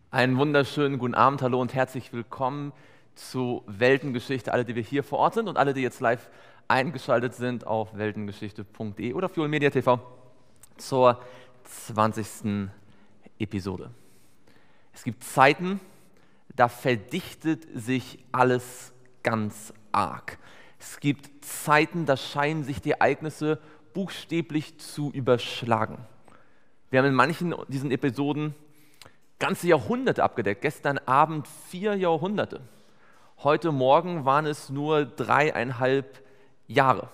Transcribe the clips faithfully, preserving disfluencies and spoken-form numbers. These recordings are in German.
Einen wunderschönen guten Abend, hallo und herzlich willkommen zu Weltengeschichte, alle, die wir hier vor Ort sind und alle, die jetzt live eingeschaltet sind auf weltengeschichte punkt de oder auf Fuel Media T V zur zwanzigsten Episode. Es gibt Zeiten, da verdichtet sich alles ganz arg. Es gibt Zeiten, da scheinen sich die Ereignisse buchstäblich zu überschlagen. Wir haben in manchen diesen Episoden ganze Jahrhunderte abgedeckt. Gestern Abend vier Jahrhunderte. Heute Morgen waren es nur dreieinhalb Jahre.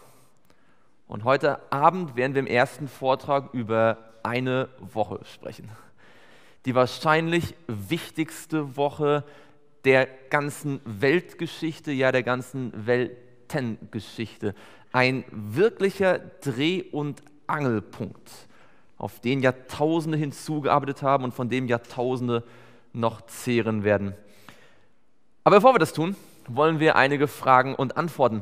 Und heute Abend werden wir im ersten Vortrag über eine Woche sprechen. Die wahrscheinlich wichtigste Woche der ganzen Weltgeschichte, ja der ganzen Weltengeschichte. Ein wirklicher Dreh- und Angelpunkt, auf den Jahrtausende hinzugearbeitet haben und von dem Jahrtausende noch zehren werden. Aber bevor wir das tun, wollen wir einige Fragen und Antworten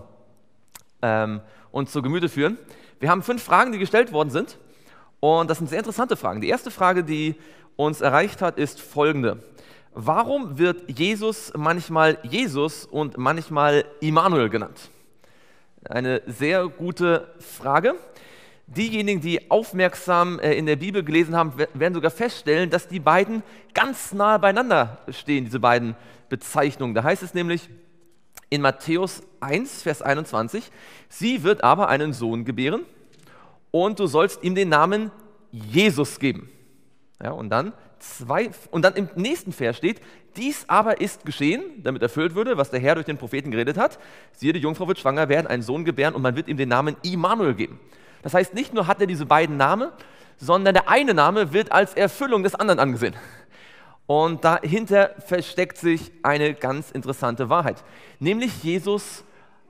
ähm, uns zu Gemüte führen. Wir haben fünf Fragen, die gestellt worden sind, und das sind sehr interessante Fragen. Die erste Frage, die uns erreicht hat, ist folgende: Warum wird Jesus manchmal Jesus und manchmal Immanuel genannt? Eine sehr gute Frage. Diejenigen, die aufmerksam in der Bibel gelesen haben, werden sogar feststellen, dass die beiden ganz nahe beieinander stehen, diese beiden Bezeichnungen. Da heißt es nämlich in Matthäus eins, Vers einundzwanzig, sie wird aber einen Sohn gebären und du sollst ihm den Namen Jesus geben. Ja, und, dann zwei, und dann im nächsten Vers steht, dies aber ist geschehen, damit erfüllt würde, was der Herr durch den Propheten geredet hat. Siehe, die Jungfrau wird schwanger werden, einen Sohn gebären und man wird ihm den Namen Immanuel geben. Das heißt, nicht nur hat er diese beiden Namen, sondern der eine Name wird als Erfüllung des anderen angesehen. Und dahinter versteckt sich eine ganz interessante Wahrheit. Nämlich Jesus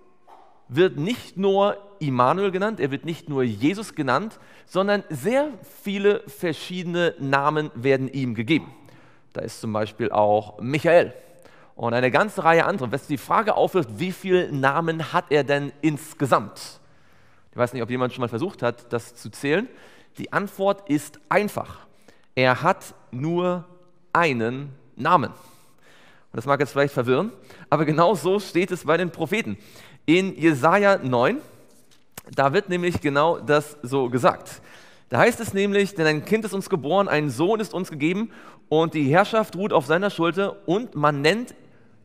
wird nicht nur Immanuel genannt, er wird nicht nur Jesus genannt, sondern sehr viele verschiedene Namen werden ihm gegeben. Da ist zum Beispiel auch Michael und eine ganze Reihe anderer. Was die Frage aufwirft, wie viele Namen hat er denn insgesamt? Ich weiß nicht, ob jemand schon mal versucht hat, das zu zählen. Die Antwort ist einfach. Er hat nur einen Namen. Und das mag jetzt vielleicht verwirren, aber genau so steht es bei den Propheten. In Jesaja neun, da wird nämlich genau das so gesagt. Da heißt es nämlich, denn ein Kind ist uns geboren, ein Sohn ist uns gegeben und die Herrschaft ruht auf seiner Schulter und man nennt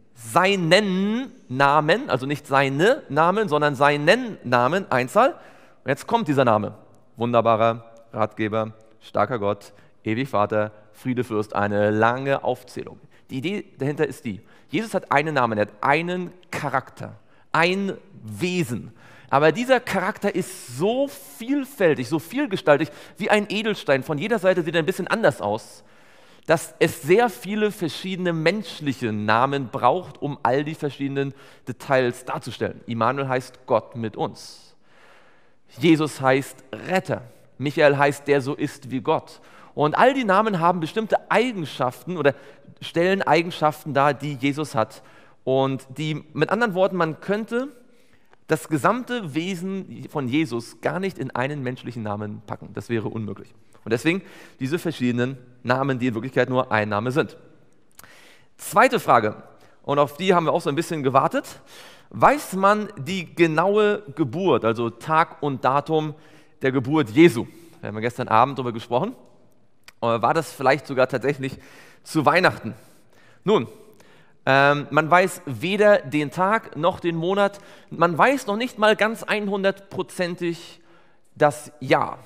seinen Namen, also nicht seine Namen, sondern seinen Namen, Einzahl. Und jetzt kommt dieser Name: Wunderbarer, Ratgeber, starker Gott, ewig Vater, Friedefürst, eine lange Aufzählung. Die Idee dahinter ist die: Jesus hat einen Namen, er hat einen Charakter, ein Wesen. Aber dieser Charakter ist so vielfältig, so vielgestaltig, wie ein Edelstein. Von jeder Seite sieht er ein bisschen anders aus, dass es sehr viele verschiedene menschliche Namen braucht, um all die verschiedenen Details darzustellen. Immanuel heißt Gott mit uns. Jesus heißt Retter. Michael heißt der so ist wie Gott. Und all die Namen haben bestimmte Eigenschaften oder stellen Eigenschaften dar, die Jesus hat. Und die, mit anderen Worten, man könnte das gesamte Wesen von Jesus gar nicht in einen menschlichen Namen packen. Das wäre unmöglich. Und deswegen diese verschiedenen Namen, die in Wirklichkeit nur ein Name sind. Zweite Frage, und auf die haben wir auch so ein bisschen gewartet. Weiß man die genaue Geburt, also Tag und Datum der Geburt Jesu? Wir haben gestern Abend darüber gesprochen. War das vielleicht sogar tatsächlich zu Weihnachten? Nun, ähm, man weiß weder den Tag noch den Monat. Man weiß noch nicht mal ganz hundertprozentig das Jahr.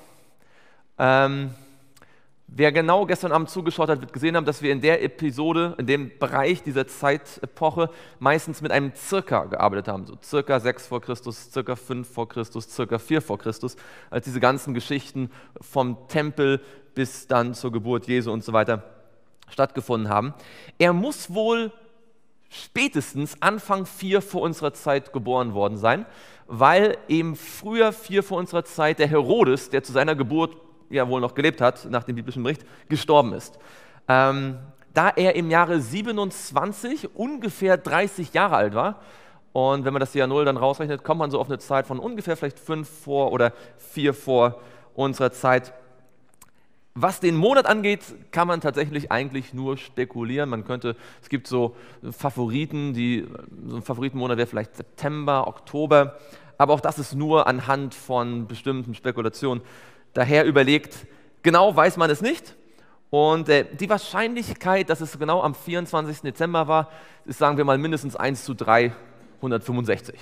Ähm, wer genau gestern Abend zugeschaut hat, wird gesehen haben, dass wir in der Episode, in dem Bereich dieser Zeitepoche meistens mit einem Circa gearbeitet haben. So circa sechs vor Christus, circa fünf vor Christus, circa vier vor Christus, als diese ganzen Geschichten vom Tempel bis dann zur Geburt Jesu und so weiter stattgefunden haben. Er muss wohl spätestens Anfang vier vor unserer Zeit geboren worden sein, weil eben früher vier vor unserer Zeit der Herodes, der zu seiner Geburt ja wohl noch gelebt hat, nach dem biblischen Bericht, gestorben ist. Ähm, da er im Jahre siebenundzwanzig ungefähr dreißig Jahre alt war, und wenn man das Jahr null dann rausrechnet, kommt man so auf eine Zeit von ungefähr vielleicht fünf vor oder vier vor unserer Zeit. Was den Monat angeht, kann man tatsächlich eigentlich nur spekulieren. Man könnte, es gibt so Favoriten, die, so ein Favoritenmonat wäre vielleicht September, Oktober, aber auch das ist nur anhand von bestimmten Spekulationen. Daher überlegt, genau weiß man es nicht. Und äh, die Wahrscheinlichkeit, dass es genau am vierundzwanzigsten Dezember war, ist, sagen wir mal, mindestens eins zu dreihundertfünfundsechzig.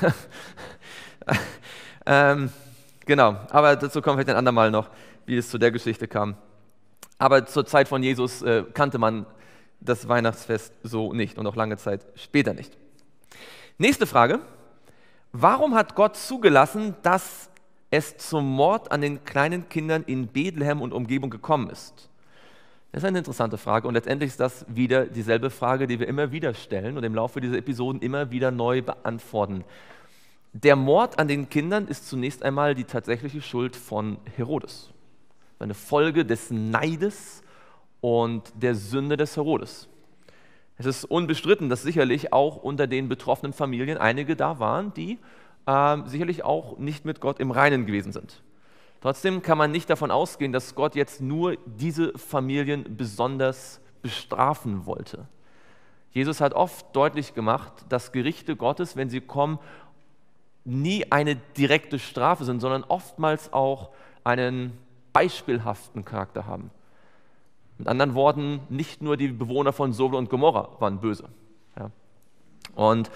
ähm, genau, aber dazu kommen wir vielleicht ein andermal noch, wie es zu der Geschichte kam. Aber zur Zeit von Jesus äh, kannte man das Weihnachtsfest so nicht und auch lange Zeit später nicht. Nächste Frage. Warum hat Gott zugelassen, dass es zum Mord an den kleinen Kindern in Bethlehem und Umgebung gekommen ist? Das ist eine interessante Frage und letztendlich ist das wieder dieselbe Frage, die wir immer wieder stellen und im Laufe dieser Episoden immer wieder neu beantworten. Der Mord an den Kindern ist zunächst einmal die tatsächliche Schuld von Herodes. Eine Folge des Neides und der Sünde des Herodes. Es ist unbestritten, dass sicherlich auch unter den betroffenen Familien einige da waren, die äh, sicherlich auch nicht mit Gott im Reinen gewesen sind. Trotzdem kann man nicht davon ausgehen, dass Gott jetzt nur diese Familien besonders bestrafen wollte. Jesus hat oft deutlich gemacht, dass Gerichte Gottes, wenn sie kommen, nie eine direkte Strafe sind, sondern oftmals auch einen beispielhaften Charakter haben. Mit anderen Worten, nicht nur die Bewohner von Sodom und Gomorra waren böse. Ja. Und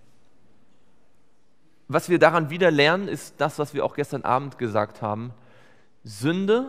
was wir daran wieder lernen, ist das, was wir auch gestern Abend gesagt haben. Sünde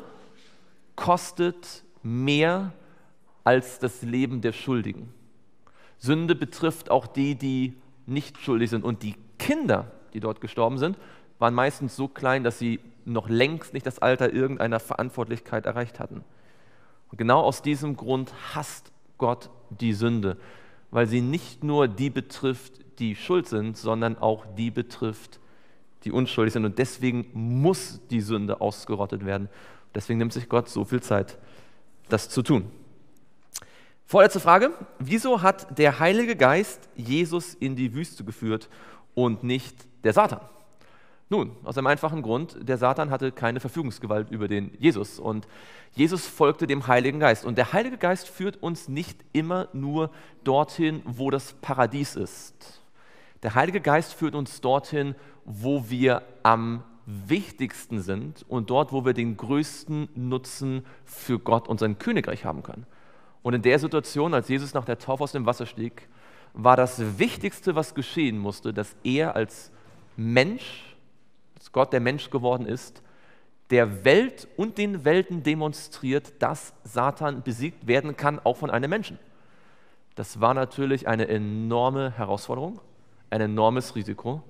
kostet mehr als das Leben der Schuldigen. Sünde betrifft auch die, die nicht schuldig sind. Und die Kinder, die dort gestorben sind, waren meistens so klein, dass sie noch längst nicht das Alter irgendeiner Verantwortlichkeit erreicht hatten. Und genau aus diesem Grund hasst Gott die Sünde, weil sie nicht nur die betrifft, die schuld sind, sondern auch die betrifft, die unschuldig sind. Und deswegen muss die Sünde ausgerottet werden. Deswegen nimmt sich Gott so viel Zeit, das zu tun. Vorletzte Frage. Wieso hat der Heilige Geist Jesus in die Wüste geführt und nicht der Satan? Nun, aus einem einfachen Grund, der Satan hatte keine Verfügungsgewalt über den Jesus und Jesus folgte dem Heiligen Geist. Und der Heilige Geist führt uns nicht immer nur dorthin, wo das Paradies ist. Der Heilige Geist führt uns dorthin, wo wir am wichtigsten sind und dort, wo wir den größten Nutzen für Gott und sein Königreich haben können. Und in der Situation, als Jesus nach der Taufe aus dem Wasser stieg, war das Wichtigste, was geschehen musste, dass er als Mensch, dass Gott der Mensch geworden ist, der Welt und den Welten demonstriert, dass Satan besiegt werden kann, auch von einem Menschen. Das war natürlich eine enorme Herausforderung, ein enormes Risiko.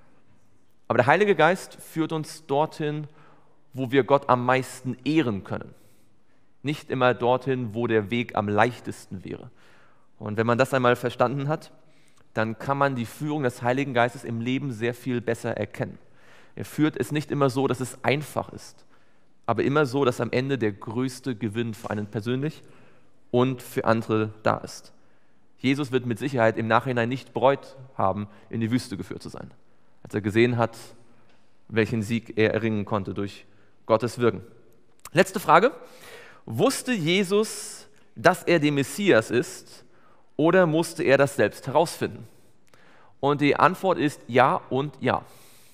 Aber der Heilige Geist führt uns dorthin, wo wir Gott am meisten ehren können. Nicht immer dorthin, wo der Weg am leichtesten wäre. Und wenn man das einmal verstanden hat, dann kann man die Führung des Heiligen Geistes im Leben sehr viel besser erkennen. Er führt es nicht immer so, dass es einfach ist, aber immer so, dass am Ende der größte Gewinn für einen persönlich und für andere da ist. Jesus wird mit Sicherheit im Nachhinein nicht bereut haben, in die Wüste geführt zu sein, als er gesehen hat, welchen Sieg er erringen konnte durch Gottes Wirken. Letzte Frage. Wusste Jesus, dass er der Messias ist, oder musste er das selbst herausfinden? Und die Antwort ist ja und ja.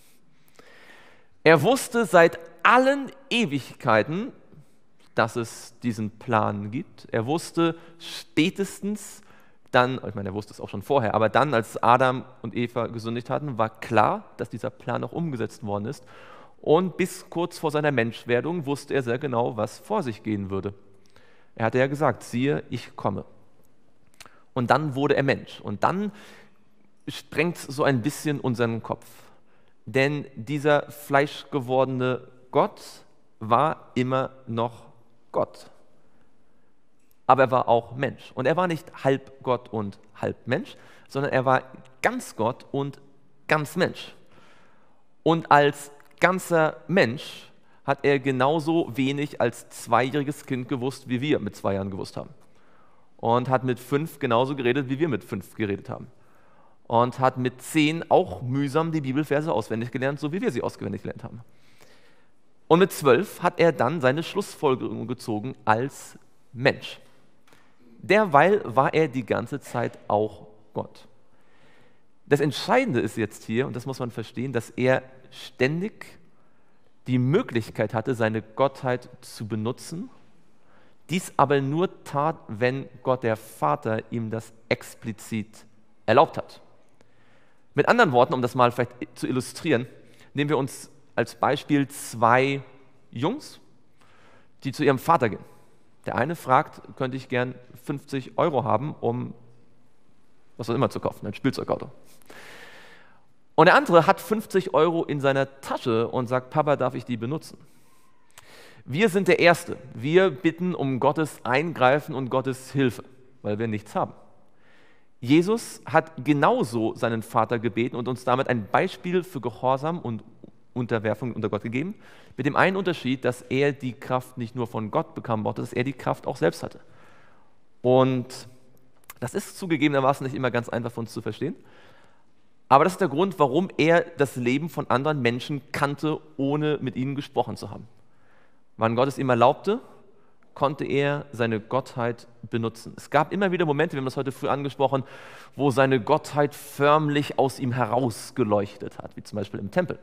Er wusste seit allen Ewigkeiten, dass es diesen Plan gibt. Er wusste spätestens dann, ich meine, er wusste es auch schon vorher, aber dann, als Adam und Eva gesündigt hatten, war klar, dass dieser Plan auch umgesetzt worden ist. Und bis kurz vor seiner Menschwerdung wusste er sehr genau, was vor sich gehen würde. Er hatte ja gesagt, siehe, ich komme. Und dann wurde er Mensch. Und dann sprengt so ein bisschen unseren Kopf. Denn dieser fleischgewordene Gott war immer noch Gott. Aber er war auch Mensch. Und er war nicht halb Gott und halb Mensch, sondern er war ganz Gott und ganz Mensch. Und als ganzer Mensch hat er genauso wenig als zweijähriges Kind gewusst, wie wir mit zwei Jahren gewusst haben. Und hat mit fünf genauso geredet, wie wir mit fünf geredet haben. Und hat mit zehn auch mühsam die Bibelverse auswendig gelernt, so wie wir sie auswendig gelernt haben. Und mit zwölf hat er dann seine Schlussfolgerung gezogen als Mensch. Derweil war er die ganze Zeit auch Gott. Das Entscheidende ist jetzt hier, und das muss man verstehen, dass er ständig die Möglichkeit hatte, seine Gottheit zu benutzen, dies aber nur tat, wenn Gott der Vater ihm das explizit erlaubt hat. Mit anderen Worten, um das mal vielleicht zu illustrieren, nehmen wir uns als Beispiel zwei Jungs, die zu ihrem Vater gehen. Der eine fragt, könnte ich gern fünfzig Euro haben, um was auch immer zu kaufen, ein Spielzeugauto. Und der andere hat fünfzig Euro in seiner Tasche und sagt, Papa, darf ich die benutzen? Wir sind der Erste. Wir bitten um Gottes Eingreifen und Gottes Hilfe, weil wir nichts haben. Jesus hat genauso seinen Vater gebeten und uns damit ein Beispiel für Gehorsam und Unterwerfung unter Gott gegeben, mit dem einen Unterschied, dass er die Kraft nicht nur von Gott bekam, sondern dass er die Kraft auch selbst hatte. Und das ist zugegebenermaßen nicht immer ganz einfach für uns zu verstehen, aber das ist der Grund, warum er das Leben von anderen Menschen kannte, ohne mit ihnen gesprochen zu haben. Wann Gott es ihm erlaubte, konnte er seine Gottheit benutzen. Es gab immer wieder Momente, wir haben das heute früh angesprochen, wo seine Gottheit förmlich aus ihm herausgeleuchtet hat, wie zum Beispiel im Tempel.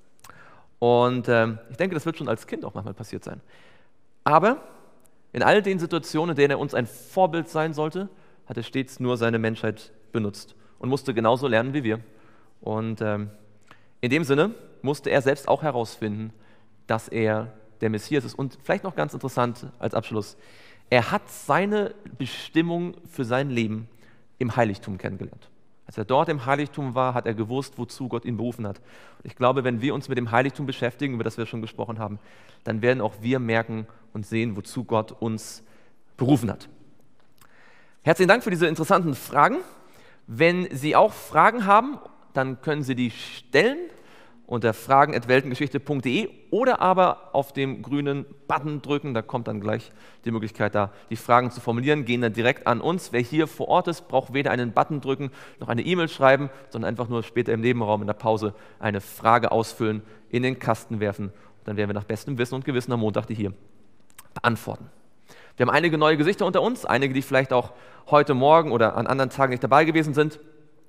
Und ähm, ich denke, das wird schon als Kind auch manchmal passiert sein. Aber in all den Situationen, in denen er uns ein Vorbild sein sollte, hat er stets nur seine Menschheit benutzt und musste genauso lernen wie wir. Und ähm, in dem Sinne musste er selbst auch herausfinden, dass er der Messias ist. Und vielleicht noch ganz interessant als Abschluss, er hat seine Bestimmung für sein Leben im Heiligtum kennengelernt. Als er dort im Heiligtum war, hat er gewusst, wozu Gott ihn berufen hat. Und ich glaube, wenn wir uns mit dem Heiligtum beschäftigen, über das wir schon gesprochen haben, dann werden auch wir merken und sehen, wozu Gott uns berufen hat. Herzlichen Dank für diese interessanten Fragen. Wenn Sie auch Fragen haben, dann können Sie die stellen unter fragen at weltengeschichte punkt de oder aber auf dem grünen Button drücken, da kommt dann gleich die Möglichkeit, da die Fragen zu formulieren, gehen dann direkt an uns. Wer hier vor Ort ist, braucht weder einen Button drücken, noch eine E-Mail schreiben, sondern einfach nur später im Nebenraum in der Pause eine Frage ausfüllen, in den Kasten werfen. Dann werden wir nach bestem Wissen und Gewissen am Montag die hier beantworten. Wir haben einige neue Gesichter unter uns, einige, die vielleicht auch heute Morgen oder an anderen Tagen nicht dabei gewesen sind.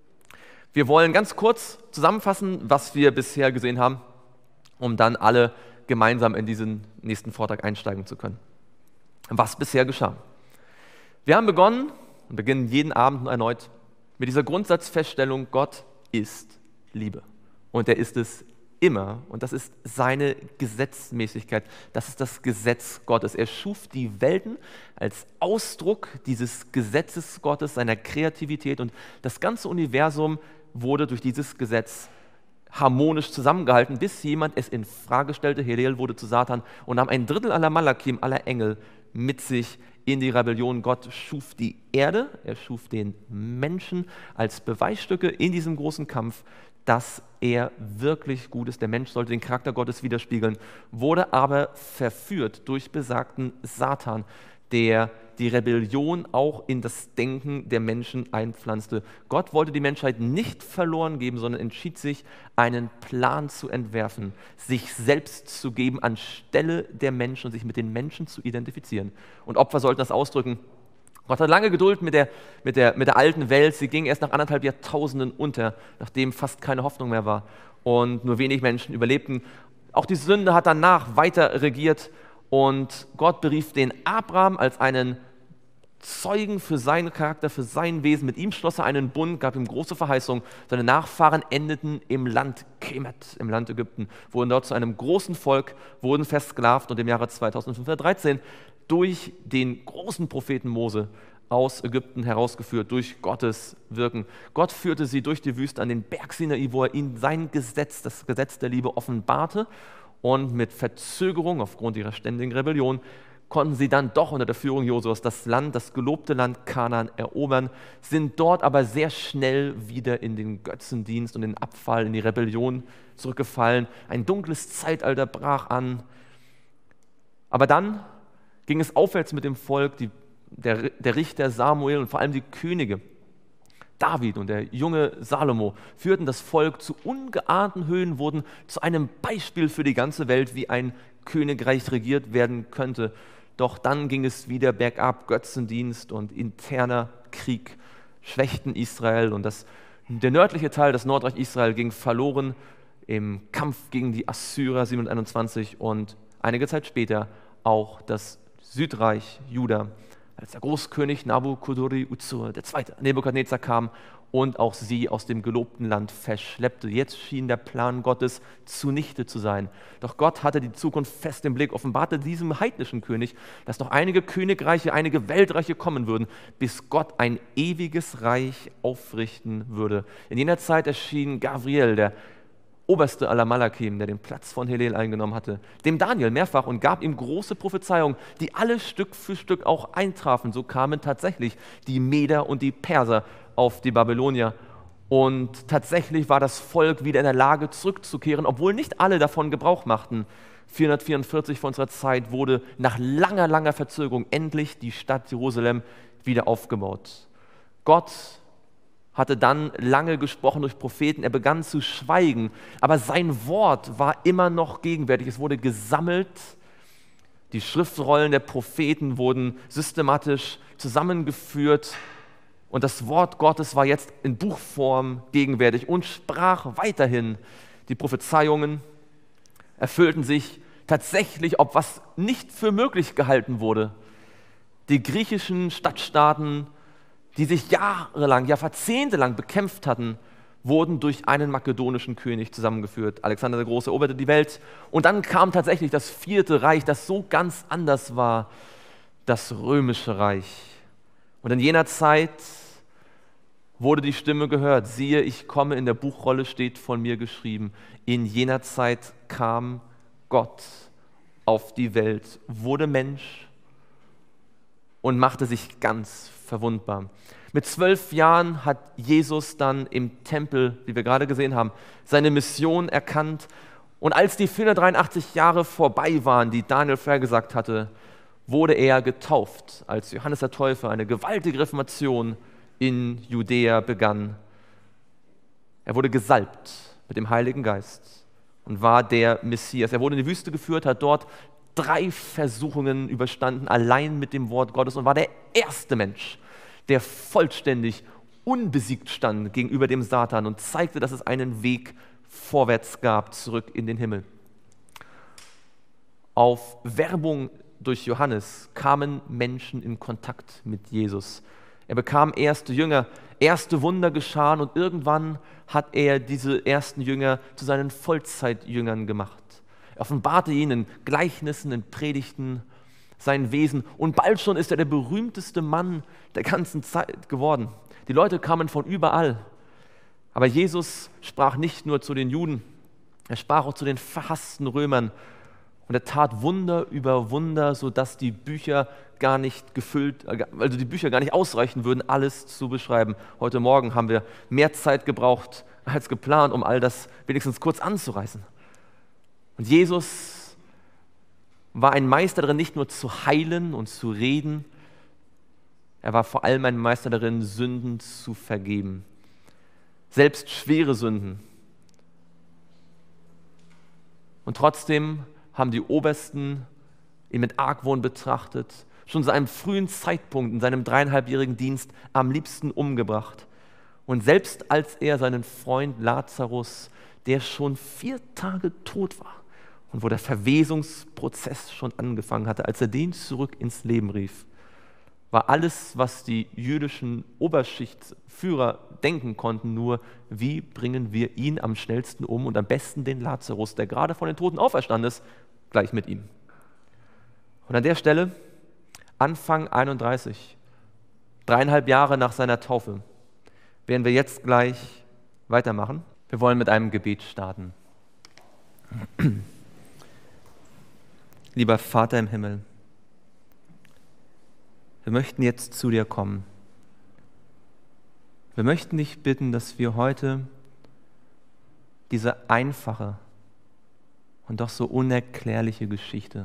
Wir wollen ganz kurz zusammenfassen, was wir bisher gesehen haben, um dann alle gemeinsam in diesen nächsten Vortrag einsteigen zu können. Was bisher geschah. Wir haben begonnen und beginnen jeden Abend erneut mit dieser Grundsatzfeststellung, Gott ist Liebe. Und er ist es immer. Und das ist seine Gesetzmäßigkeit. Das ist das Gesetz Gottes. Er schuf die Welten als Ausdruck dieses Gesetzes Gottes, seiner Kreativität. Und das ganze Universum wurde durch dieses Gesetz harmonisch zusammengehalten, bis jemand es in Frage stellte. Heliel wurde zu Satan und nahm ein Drittel aller Malakim, aller Engel mit sich in die Rebellion. Gott schuf die Erde, er schuf den Menschen als Beweisstücke in diesem großen Kampf, dass er wirklich gut ist. Der Mensch sollte den Charakter Gottes widerspiegeln, wurde aber verführt durch besagten Satan, der die Rebellion auch in das Denken der Menschen einpflanzte. Gott wollte die Menschheit nicht verloren geben, sondern entschied sich, einen Plan zu entwerfen, sich selbst zu geben anstelle der Menschen und sich mit den Menschen zu identifizieren. Und Opfer sollten das ausdrücken. Gott hat lange Geduld mit der, mit der, mit der alten Welt. Sie ging erst nach anderthalb Jahrtausenden unter, nachdem fast keine Hoffnung mehr war und nur wenig Menschen überlebten. Auch die Sünde hat danach weiter regiert und Gott berief den Abraham als einen Zeugen für seinen Charakter, für sein Wesen. Mit ihm schloss er einen Bund, gab ihm große Verheißung. Seine Nachfahren endeten im Land Kemet, im Land Ägypten, wurden dort zu einem großen Volk, wurden versklavt und im Jahre zweitausendfünfhundertdreizehn durch den großen Propheten Mose aus Ägypten herausgeführt, durch Gottes Wirken. Gott führte sie durch die Wüste an den Berg Sinai, wo er ihnen sein Gesetz, das Gesetz der Liebe, offenbarte. Und mit Verzögerung aufgrund ihrer ständigen Rebellion konnten sie dann doch unter der Führung Josuas das Land, das gelobte Land Kanaan erobern, sind dort aber sehr schnell wieder in den Götzendienst und den Abfall, in die Rebellion zurückgefallen. Ein dunkles Zeitalter brach an. Aber dann ging es aufwärts mit dem Volk, die, der, der Richter Samuel und vor allem die Könige David und der junge Salomo führten das Volk zu ungeahnten Höhen, wurden zu einem Beispiel für die ganze Welt, wie ein Königreich regiert werden könnte. Doch dann ging es wieder bergab, Götzendienst und interner Krieg schwächten Israel und das, der nördliche Teil, das Nordreich Israel, ging verloren im Kampf gegen die Assyrer siebenhunderteinundzwanzig und einige Zeit später auch das Südreich Juda, als der Großkönig Nabukadnezar der Zweite Nebukadnezar kam und auch sie aus dem gelobten Land verschleppte. Jetzt schien der Plan Gottes zunichte zu sein. Doch Gott hatte die Zukunft fest im Blick, offenbarte diesem heidnischen König, dass noch einige Königreiche, einige Weltreiche kommen würden, bis Gott ein ewiges Reich aufrichten würde. In jener Zeit erschien Gabriel, der oberste aller Malakim, der den Platz von Hillel eingenommen hatte, dem Daniel mehrfach und gab ihm große Prophezeiungen, die alle Stück für Stück auch eintrafen. So kamen tatsächlich die Meder und die Perser auf die Babylonier. Und tatsächlich war das Volk wieder in der Lage, zurückzukehren, obwohl nicht alle davon Gebrauch machten. vierhundertvierundvierzig vor unserer Zeit wurde nach langer, langer Verzögerung endlich die Stadt Jerusalem wieder aufgebaut. Gott hatte dann lange gesprochen durch Propheten, er begann zu schweigen, aber sein Wort war immer noch gegenwärtig. Es wurde gesammelt, die Schriftrollen der Propheten wurden systematisch zusammengeführt und das Wort Gottes war jetzt in Buchform gegenwärtig und sprach weiterhin. Die Prophezeiungen erfüllten sich tatsächlich, ob was nicht für möglich gehalten wurde. Die griechischen Stadtstaaten, die sich jahrelang, ja jahrzehntelang bekämpft hatten, wurden durch einen makedonischen König zusammengeführt. Alexander der Große eroberte die Welt und dann kam tatsächlich das vierte Reich, das so ganz anders war, das römische Reich. Und in jener Zeit wurde die Stimme gehört, siehe, ich komme, in der Buchrolle steht von mir geschrieben. In jener Zeit kam Gott auf die Welt, wurde Mensch und machte sich ganz verwundbar. Mit zwölf Jahren hat Jesus dann im Tempel, wie wir gerade gesehen haben, seine Mission erkannt. Und als die vierhundertdreiundachtzig Jahre vorbei waren, die Daniel vorhergesagt hatte, wurde er getauft, als Johannes der Täufer. Eine gewaltige Reformation in Judäa begann. Er wurde gesalbt mit dem Heiligen Geist und war der Messias. Er wurde in die Wüste geführt, hat dort drei Versuchungen überstanden, allein mit dem Wort Gottes und war der erste Mensch, der vollständig unbesiegt stand gegenüber dem Satan und zeigte, dass es einen Weg vorwärts gab, zurück in den Himmel. Auf Werbung durch Johannes kamen Menschen in Kontakt mit Jesus. Er bekam erste Jünger, erste Wunder geschahen und irgendwann hat er diese ersten Jünger zu seinen Vollzeitjüngern gemacht. Er offenbarte ihnen in Gleichnissen, in Predigten sein Wesen und bald schon ist er der berühmteste Mann der ganzen Zeit geworden. Die Leute kamen von überall, aber Jesus sprach nicht nur zu den Juden, er sprach auch zu den verhassten Römern und er tat Wunder über Wunder, sodass die Bücher gar nicht gefüllt, also die Bücher gar nicht ausreichen würden, alles zu beschreiben. Heute Morgen haben wir mehr Zeit gebraucht als geplant, um all das wenigstens kurz anzureißen. Und Jesus war ein Meister darin, nicht nur zu heilen und zu reden, er war vor allem ein Meister darin, Sünden zu vergeben. Selbst schwere Sünden. Und trotzdem haben die Obersten ihn mit Argwohn betrachtet, schon zu einem frühen Zeitpunkt in seinem dreieinhalbjährigen Dienst am liebsten umgebracht. Und selbst als er seinen Freund Lazarus, der schon vier Tage tot war und wo der Verwesungsprozess schon angefangen hatte, als er den zurück ins Leben rief, war alles, was die jüdischen Oberschichtsführer denken konnten, nur, wie bringen wir ihn am schnellsten um und am besten den Lazarus, der gerade von den Toten auferstanden ist, gleich mit ihm. Und an der Stelle, Anfang einunddreißig, dreieinhalb Jahre nach seiner Taufe, werden wir jetzt gleich weitermachen. Wir wollen mit einem Gebet starten. Lieber Vater im Himmel, wir möchten jetzt zu dir kommen. Wir möchten dich bitten, dass wir heute diese einfache und doch so unerklärliche Geschichte,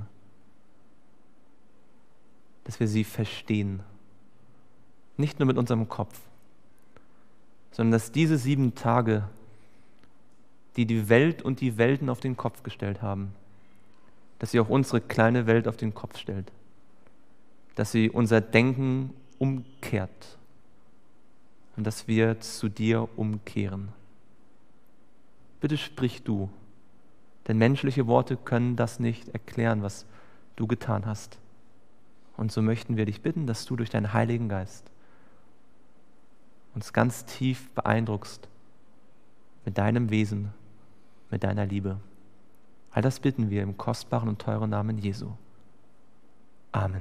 dass wir sie verstehen. Nicht nur mit unserem Kopf, sondern dass diese sieben Tage, die die Welt und die Welten auf den Kopf gestellt haben, dass sie auch unsere kleine Welt auf den Kopf stellt, dass sie unser Denken umkehrt und dass wir zu dir umkehren. Bitte sprich du, denn menschliche Worte können das nicht erklären, was du getan hast. Und so möchten wir dich bitten, dass du durch deinen Heiligen Geist uns ganz tief beeindruckst mit deinem Wesen, mit deiner Liebe. All das bitten wir im kostbaren und teuren Namen Jesu. Amen.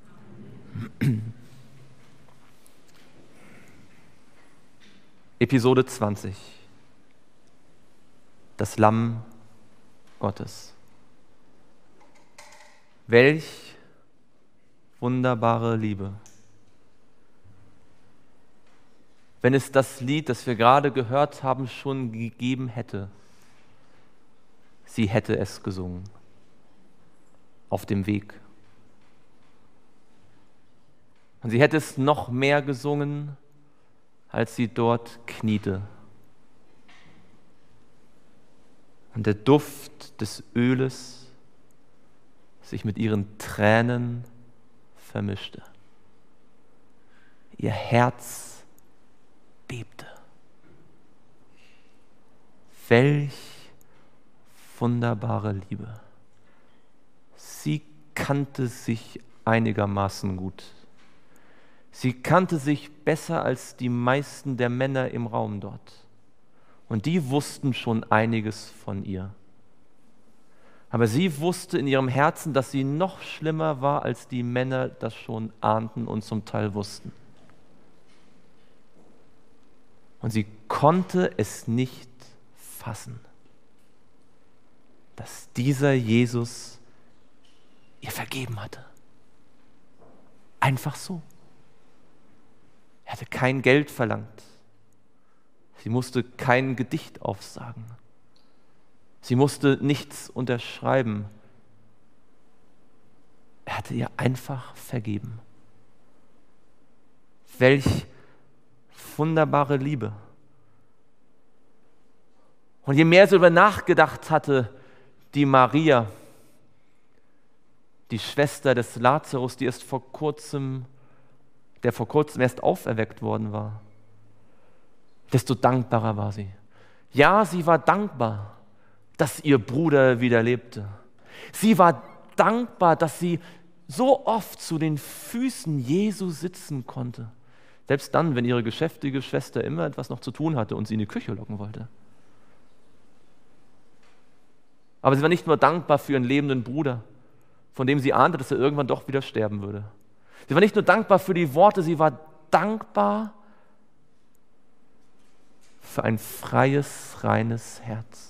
Episode zwanzig. Das Lamm Gottes. Welch wunderbare Liebe. Wenn es das Lied, das wir gerade gehört haben, schon gegeben hätte, sie hätte es gesungen. Auf dem Weg. Und sie hätte es noch mehr gesungen, als sie dort kniete. Und der Duft des Öles sich mit ihren Tränen vermischte. Ihr Herz bebte. Welch wunderbare Liebe. Sie kannte sich einigermaßen gut. Sie kannte sich besser als die meisten der Männer im Raum dort. Und die wussten schon einiges von ihr. Aber sie wusste in ihrem Herzen, dass sie noch schlimmer war, als die Männer das schon ahnten und zum Teil wussten. Und sie konnte es nicht fassen, dass dieser Jesus ihr vergeben hatte. Einfach so. Er hatte kein Geld verlangt. Sie musste kein Gedicht aufsagen. Sie musste nichts unterschreiben. Er hatte ihr einfach vergeben. Welch wunderbare Liebe. Und je mehr sie darüber nachgedacht hatte, die Maria, die Schwester des Lazarus, die erst vor kurzem, der vor kurzem erst auferweckt worden war, desto dankbarer war sie. Ja, sie war dankbar, dass ihr Bruder wieder lebte. Sie war dankbar, dass sie so oft zu den Füßen Jesu sitzen konnte. Selbst dann, wenn ihre geschäftige Schwester immer etwas noch zu tun hatte und sie in die Küche locken wollte. Aber sie war nicht nur dankbar für ihren lebenden Bruder, von dem sie ahnte, dass er irgendwann doch wieder sterben würde. Sie war nicht nur dankbar für die Worte, sie war dankbar für ein freies, reines Herz.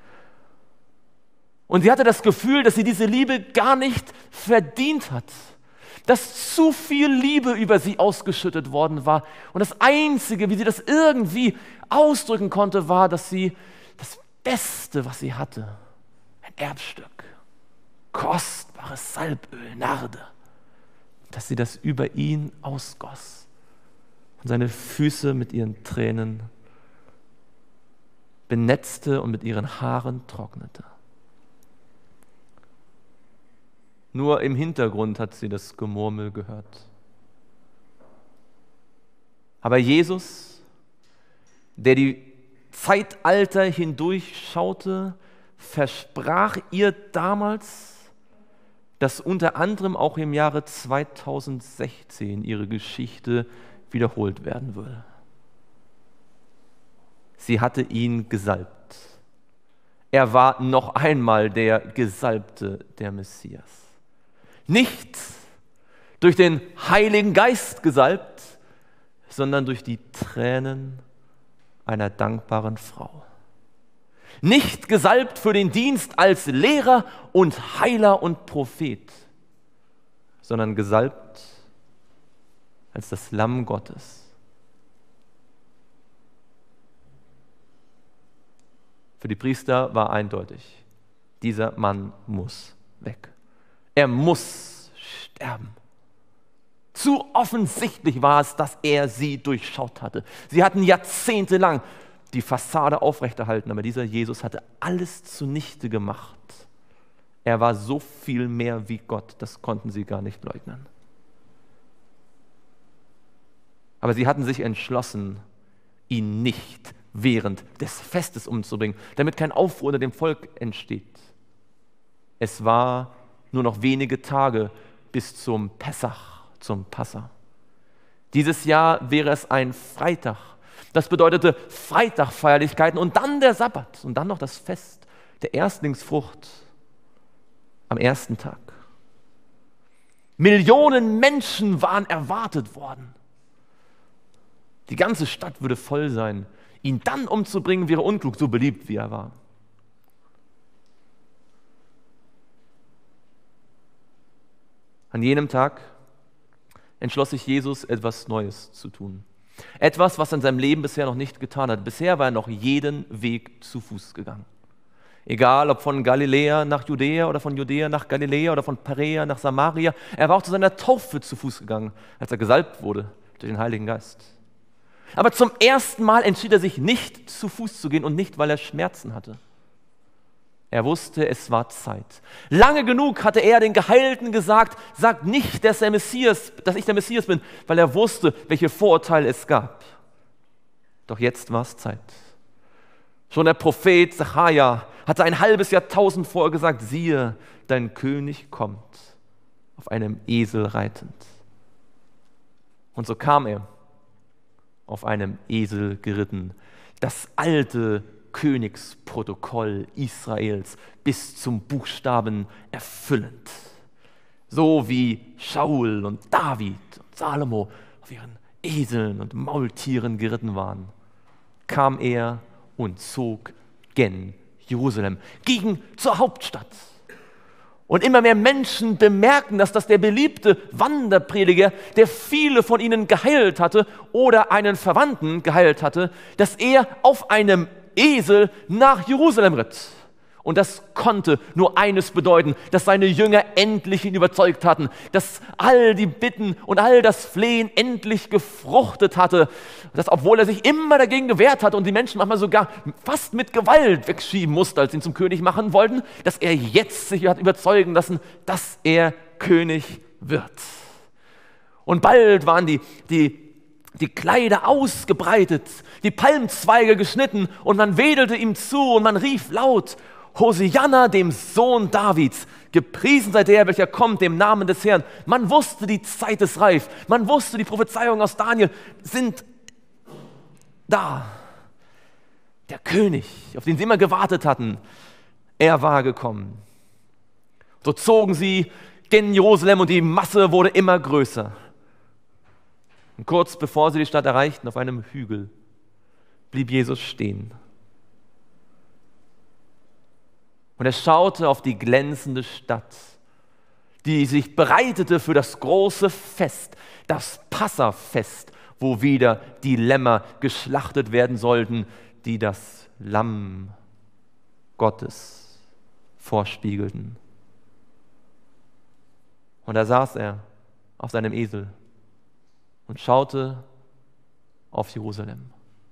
Und sie hatte das Gefühl, dass sie diese Liebe gar nicht verdient hat. Dass zu viel Liebe über sie ausgeschüttet worden war. Und das Einzige, wie sie das irgendwie ausdrücken konnte, war, dass sie das Beste, was sie hatte, ein Erbstück, kostbares Salböl, Narde, dass sie das über ihn ausgoss und seine Füße mit ihren Tränen benetzte und mit ihren Haaren trocknete. Nur im Hintergrund hat sie das Gemurmel gehört. Aber Jesus, der die Zeitalter hindurchschaute, versprach ihr damals, dass unter anderem auch im Jahre zweitausendsechzehn ihre Geschichte wiederholt werden würde. Sie hatte ihn gesalbt. Er war noch einmal der Gesalbte, der Messias. Nicht durch den Heiligen Geist gesalbt, sondern durch die Tränen einer dankbaren Frau. Nicht gesalbt für den Dienst als Lehrer und Heiler und Prophet, sondern gesalbt als das Lamm Gottes. Für die Priester war eindeutig, dieser Mann muss weg. Er muss sterben. Zu offensichtlich war es, dass er sie durchschaut hatte. Sie hatten jahrzehntelang die Fassade aufrechterhalten, aber dieser Jesus hatte alles zunichte gemacht. Er war so viel mehr wie Gott, das konnten sie gar nicht leugnen. Aber sie hatten sich entschlossen, ihn nicht während des Festes umzubringen, damit kein Aufruhr unter dem Volk entsteht. Es war nur noch wenige Tage bis zum Pessach, zum Passa. Dieses Jahr wäre es ein Freitag. Das bedeutete Freitagfeierlichkeiten und dann der Sabbat und dann noch das Fest der Erstlingsfrucht am ersten Tag. Millionen Menschen waren erwartet worden. Die ganze Stadt würde voll sein. Ihn dann umzubringen wäre unklug, so beliebt wie er war. An jenem Tag entschloss sich Jesus, etwas Neues zu tun. Etwas, was er in seinem Leben bisher noch nicht getan hat. Bisher war er noch jeden Weg zu Fuß gegangen. Egal, ob von Galiläa nach Judäa oder von Judäa nach Galiläa oder von Perea nach Samaria. Er war auch zu seiner Taufe zu Fuß gegangen, als er gesalbt wurde durch den Heiligen Geist. Aber zum ersten Mal entschied er sich nicht zu Fuß zu gehen und nicht, weil er Schmerzen hatte. Er wusste, es war Zeit. Lange genug hatte er den Geheilten gesagt, sagt nicht, dass, der Messias, dass ich der Messias bin, weil er wusste, welche Vorurteile es gab. Doch jetzt war es Zeit. Schon der Prophet Sacharja hatte ein halbes Jahrtausend vorher gesagt, siehe, dein König kommt, auf einem Esel reitend. Und so kam er, auf einem Esel geritten. Das alte Königsprotokoll Israels bis zum Buchstaben erfüllend. So wie Shaul und David und Salomo auf ihren Eseln und Maultieren geritten waren, kam er und zog gen Jerusalem, ging zur Hauptstadt. Und immer mehr Menschen bemerken, dass das der beliebte Wanderprediger, der viele von ihnen geheilt hatte oder einen Verwandten geheilt hatte, dass er auf einem Esel nach Jerusalem ritt. Und das konnte nur eines bedeuten, dass seine Jünger endlich ihn überzeugt hatten, dass all die Bitten und all das Flehen endlich gefruchtet hatte, dass obwohl er sich immer dagegen gewehrt hatte und die Menschen manchmal sogar fast mit Gewalt wegschieben musste, als sie ihn zum König machen wollten, dass er jetzt sich hat überzeugen lassen, dass er König wird. Und bald waren die, die die Kleider ausgebreitet, die Palmzweige geschnitten und man wedelte ihm zu und man rief laut, Hosianna, dem Sohn Davids, gepriesen sei der, welcher kommt, dem Namen des Herrn. Man wusste, die Zeit ist reif. Man wusste, die Prophezeiungen aus Daniel sind da. Der König, auf den sie immer gewartet hatten, er war gekommen. So zogen sie gen Jerusalem und die Masse wurde immer größer. Und kurz bevor sie die Stadt erreichten, auf einem Hügel, blieb Jesus stehen. Und er schaute auf die glänzende Stadt, die sich bereitete für das große Fest, das Passafest, wo wieder die Lämmer geschlachtet werden sollten, die das Lamm Gottes vorspiegelten. Und da saß er auf seinem Esel und schaute auf Jerusalem.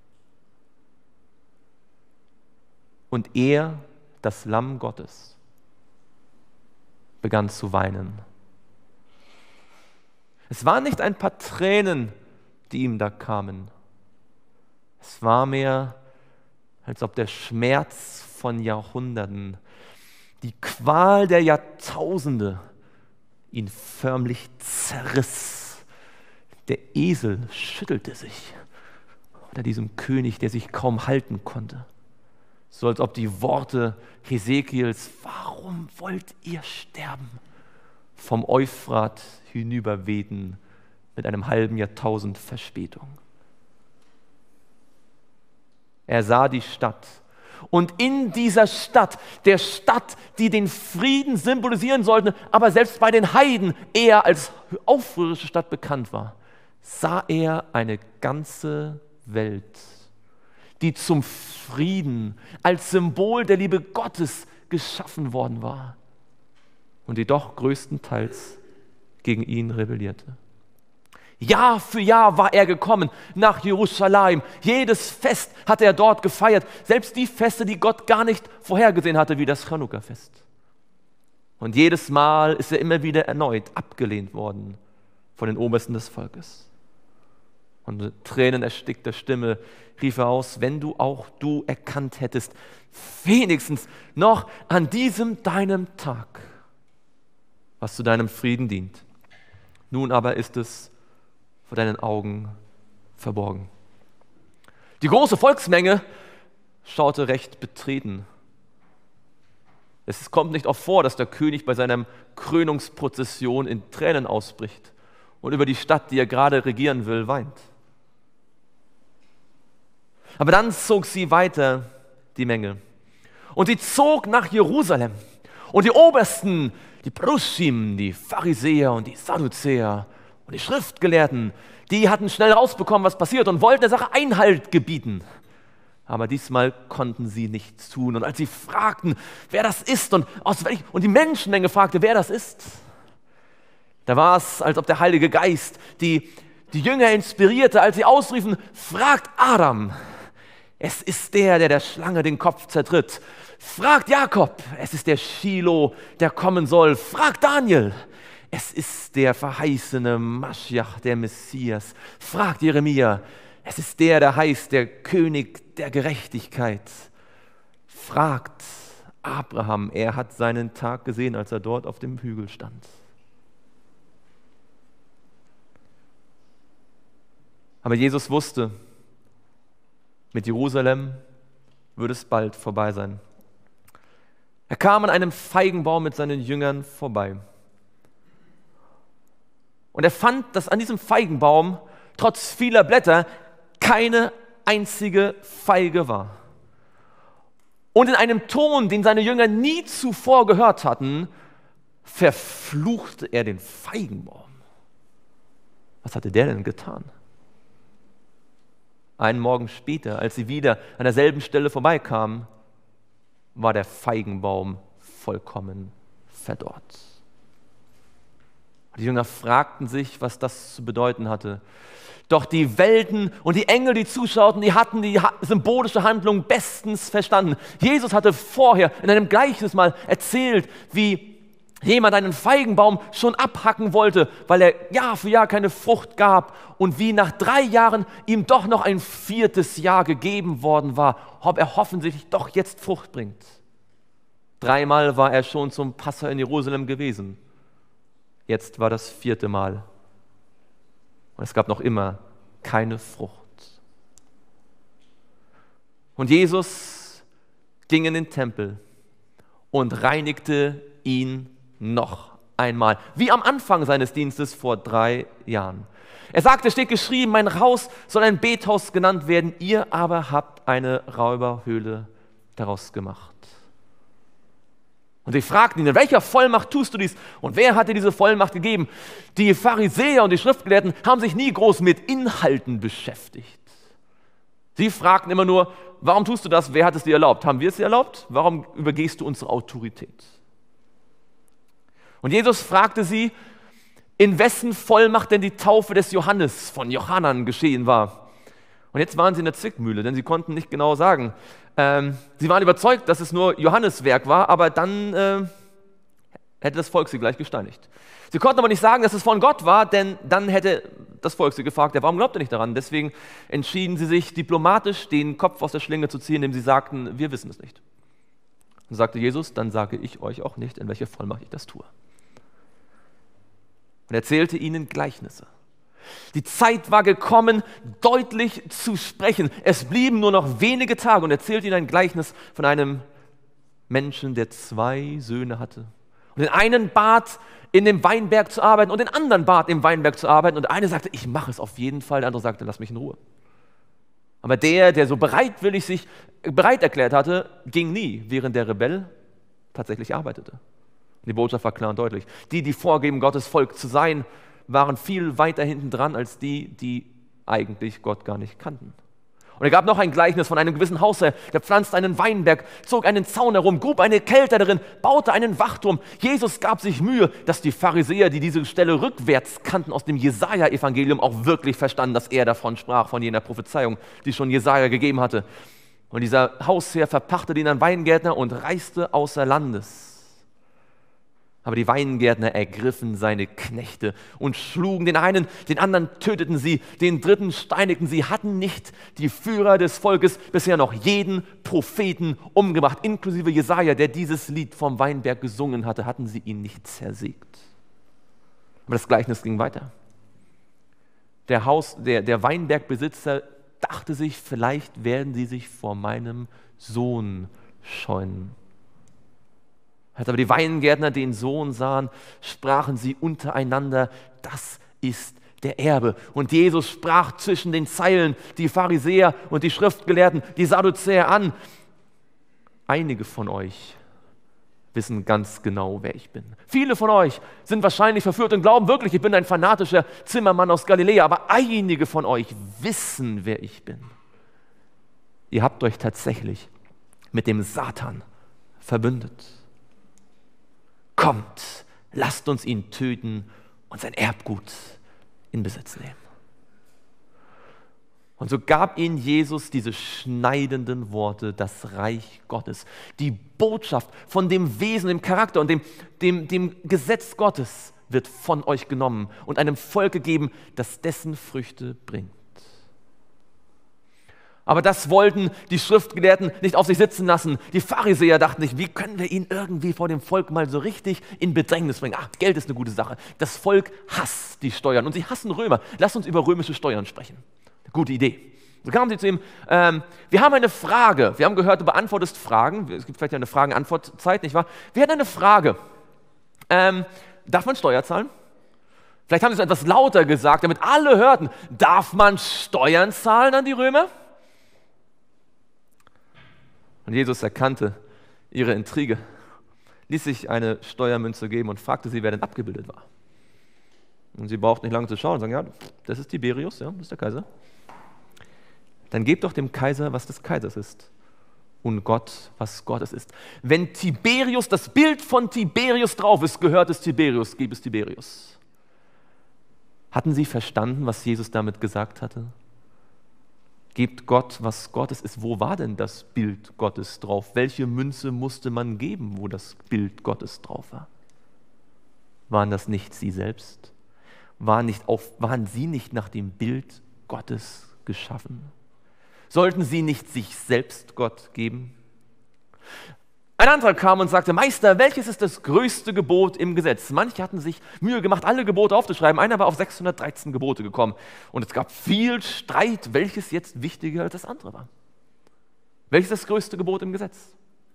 Und er, das Lamm Gottes, begann zu weinen. Es waren nicht ein paar Tränen, die ihm da kamen. Es war mehr, als ob der Schmerz von Jahrhunderten, die Qual der Jahrtausende ihn förmlich zerriss. Der Esel schüttelte sich unter diesem König, der sich kaum halten konnte. So als ob die Worte Hesekiels, warum wollt ihr sterben, vom Euphrat hinüberwehten mit einem halben Jahrtausend Verspätung. Er sah die Stadt und in dieser Stadt, der Stadt, die den Frieden symbolisieren sollte, aber selbst bei den Heiden eher als aufrührerische Stadt bekannt war, sah er eine ganze Welt, die zum Frieden als Symbol der Liebe Gottes geschaffen worden war und die doch größtenteils gegen ihn rebellierte. Jahr für Jahr war er gekommen nach Jerusalem. Jedes Fest hatte er dort gefeiert. Selbst die Feste, die Gott gar nicht vorhergesehen hatte, wie das Chanukka-Fest. Und jedes Mal ist er immer wieder erneut abgelehnt worden von den Obersten des Volkes. Und mit tränenerstickter Stimme rief er aus, wenn du auch du erkannt hättest, wenigstens noch an diesem deinem Tag, was zu deinem Frieden dient. Nun aber ist es vor deinen Augen verborgen. Die große Volksmenge schaute recht betreten. Es kommt nicht oft vor, dass der König bei seiner Krönungsprozession in Tränen ausbricht und über die Stadt, die er gerade regieren will, weint. Aber dann zog sie weiter, die Menge. Und sie zog nach Jerusalem. Und die Obersten, die Pruschim, die Pharisäer und die Sadduzäer und die Schriftgelehrten, die hatten schnell rausbekommen, was passiert und wollten der Sache Einhalt gebieten. Aber diesmal konnten sie nichts tun. Und als sie fragten, wer das ist und, aus welch, und die Menschenmenge fragte, wer das ist, da war es, als ob der Heilige Geist die, die Jünger inspirierte, als sie ausriefen, fragt Adam, es ist der, der der Schlange den Kopf zertritt. Fragt Jakob, es ist der Schilo, der kommen soll. Fragt Daniel, es ist der verheißene Maschiach, der Messias. Fragt Jeremia, es ist der, der heißt, der König der Gerechtigkeit. Fragt Abraham, er hat seinen Tag gesehen, als er dort auf dem Hügel stand. Aber Jesus wusste, mit Jerusalem würde es bald vorbei sein. Er kam an einem Feigenbaum mit seinen Jüngern vorbei. Und er fand, dass an diesem Feigenbaum trotz vieler Blätter keine einzige Feige war. Und in einem Ton, den seine Jünger nie zuvor gehört hatten, verfluchte er den Feigenbaum. Was hatte der denn getan? Einen Morgen später, als sie wieder an derselben Stelle vorbeikamen, war der Feigenbaum vollkommen verdorrt. Die Jünger fragten sich, was das zu bedeuten hatte. Doch die Welten und die Engel, die zuschauten, die hatten die symbolische Handlung bestens verstanden. Jesus hatte vorher in einem Gleichnis mal erzählt, wie jemand einen Feigenbaum schon abhacken wollte, weil er Jahr für Jahr keine Frucht gab und wie nach drei Jahren ihm doch noch ein viertes Jahr gegeben worden war, ob er hoffentlich doch jetzt Frucht bringt. Dreimal war er schon zum Passa in Jerusalem gewesen. Jetzt war das vierte Mal. Und es gab noch immer keine Frucht. Und Jesus ging in den Tempel und reinigte ihn noch einmal, wie am Anfang seines Dienstes vor drei Jahren. Er sagte, steht geschrieben, mein Haus soll ein Bethaus genannt werden, ihr aber habt eine Räuberhöhle daraus gemacht. Und sie fragten ihn, in welcher Vollmacht tust du dies? Und wer hat dir diese Vollmacht gegeben? Die Pharisäer und die Schriftgelehrten haben sich nie groß mit Inhalten beschäftigt. Sie fragten immer nur, warum tust du das? Wer hat es dir erlaubt? Haben wir es dir erlaubt? Warum übergehst du unsere Autorität? Und Jesus fragte sie, in wessen Vollmacht denn die Taufe des Johannes von Johannan geschehen war. Und jetzt waren sie in der Zwickmühle, denn sie konnten nicht genau sagen. Ähm, sie waren überzeugt, dass es nur Johannes Werk war, aber dann äh, hätte das Volk sie gleich gesteinigt. Sie konnten aber nicht sagen, dass es von Gott war, denn dann hätte das Volk sie gefragt, ja, warum glaubt ihr nicht daran? Deswegen entschieden sie sich diplomatisch, den Kopf aus der Schlinge zu ziehen, indem sie sagten, wir wissen es nicht. Und sagte Jesus, dann sage ich euch auch nicht, in welche Vollmacht ich das tue. Und er erzählte ihnen Gleichnisse. Die Zeit war gekommen, deutlich zu sprechen. Es blieben nur noch wenige Tage und er erzählte ihnen ein Gleichnis von einem Menschen, der zwei Söhne hatte. Und den einen bat, in dem Weinberg zu arbeiten und den anderen bat, im Weinberg zu arbeiten. Und der eine sagte, ich mache es auf jeden Fall. Der andere sagte, lass mich in Ruhe. Aber der, der so bereitwillig sich bereit erklärt hatte, ging nie, während der Rebell tatsächlich arbeitete. Die Botschaft war klar und deutlich. Die, die vorgeben, Gottes Volk zu sein, waren viel weiter hinten dran als die, die eigentlich Gott gar nicht kannten. Und er gab noch ein Gleichnis von einem gewissen Hausherr, der pflanzte einen Weinberg, zog einen Zaun herum, grub eine Kälte darin, baute einen Wachturm. Jesus gab sich Mühe, dass die Pharisäer, die diese Stelle rückwärts kannten aus dem Jesaja-Evangelium, auch wirklich verstanden, dass er davon sprach, von jener Prophezeiung, die schon Jesaja gegeben hatte. Und dieser Hausherr verpachtete ihn an Weingärtner und reiste außer Landes. Aber die Weingärtner ergriffen seine Knechte und schlugen den einen, den anderen töteten sie, den dritten steinigten sie, hatten nicht die Führer des Volkes bisher noch jeden Propheten umgebracht, inklusive Jesaja, der dieses Lied vom Weinberg gesungen hatte, hatten sie ihn nicht zersägt. Aber das Gleichnis ging weiter. Der, Haus, der, der Weinbergbesitzer dachte sich, vielleicht werden sie sich vor meinem Sohn scheuen. Als aber die Weingärtner den Sohn sahen, sprachen sie untereinander, das ist der Erbe. Und Jesus sprach zwischen den Zeilen die Pharisäer und die Schriftgelehrten, die Sadduzäer an. Einige von euch wissen ganz genau, wer ich bin. Viele von euch sind wahrscheinlich verführt und glauben wirklich, ich bin ein fanatischer Zimmermann aus Galiläa, aber einige von euch wissen, wer ich bin. Ihr habt euch tatsächlich mit dem Satan verbündet. Kommt, lasst uns ihn töten und sein Erbgut in Besitz nehmen. Und so gab ihnen Jesus diese schneidenden Worte, das Reich Gottes, die Botschaft von dem Wesen, dem Charakter und dem, dem, dem Gesetz Gottes wird von euch genommen und einem Volk gegeben, das dessen Früchte bringt. Aber das wollten die Schriftgelehrten nicht auf sich sitzen lassen. Die Pharisäer dachten nicht, wie können wir ihn irgendwie vor dem Volk mal so richtig in Bedrängnis bringen. Ach, Geld ist eine gute Sache. Das Volk hasst die Steuern und sie hassen Römer. Lass uns über römische Steuern sprechen. Gute Idee. So kamen sie zu ihm, ähm, wir haben eine Frage. Wir haben gehört, du beantwortest Fragen. Es gibt vielleicht eine Fragen-Antwort-Zeit, nicht wahr? Wir hatten eine Frage. Ähm, darf man Steuer zahlen? Vielleicht haben sie es etwas lauter gesagt, damit alle hörten. Darf man Steuern zahlen an die Römer? Und Jesus erkannte ihre Intrige, ließ sich eine Steuermünze geben und fragte sie, wer denn abgebildet war. Und sie brauchten nicht lange zu schauen und sagen, ja, das ist Tiberius, ja, das ist der Kaiser. Dann gebt doch dem Kaiser, was des Kaisers ist, und Gott, was Gottes ist. Wenn Tiberius, das Bild von Tiberius drauf ist, gehört es Tiberius, gib es Tiberius. Hatten sie verstanden, was Jesus damit gesagt hatte? Gebt Gott, was Gottes ist. Wo war denn das Bild Gottes drauf? Welche Münze musste man geben, wo das Bild Gottes drauf war? Waren das nicht sie selbst? Waren, nicht auf, waren sie nicht nach dem Bild Gottes geschaffen? Sollten sie nicht sich selbst Gott geben? Ein anderer kam und sagte, Meister, welches ist das größte Gebot im Gesetz? Manche hatten sich Mühe gemacht, alle Gebote aufzuschreiben. Einer war auf sechshundertdreizehn Gebote gekommen. Und es gab viel Streit, welches jetzt wichtiger als das andere war. Welches ist das größte Gebot im Gesetz?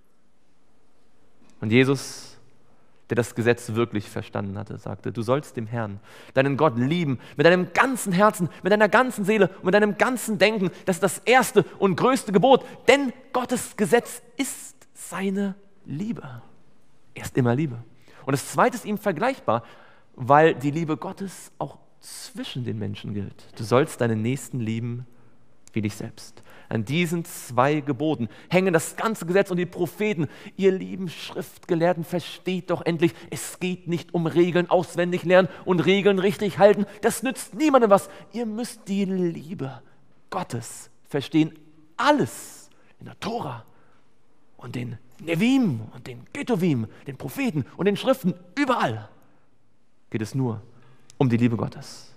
Und Jesus, der das Gesetz wirklich verstanden hatte, sagte, du sollst dem Herrn, deinen Gott lieben, mit deinem ganzen Herzen, mit deiner ganzen Seele und mit deinem ganzen Denken. Das ist das erste und größte Gebot, denn Gottes Gesetz ist seine Liebe. Er ist immer Liebe. Und das zweite ist ihm vergleichbar, weil die Liebe Gottes auch zwischen den Menschen gilt. Du sollst deinen Nächsten lieben wie dich selbst. An diesen zwei Geboten hängen das ganze Gesetz und die Propheten. Ihr lieben Schriftgelehrten, versteht doch endlich, es geht nicht um Regeln auswendig lernen und Regeln richtig halten. Das nützt niemandem was. Ihr müsst die Liebe Gottes verstehen. Alles in der Tora und den Nevim und den Ketuvim, den Propheten und den Schriften, überall geht es nur um die Liebe Gottes.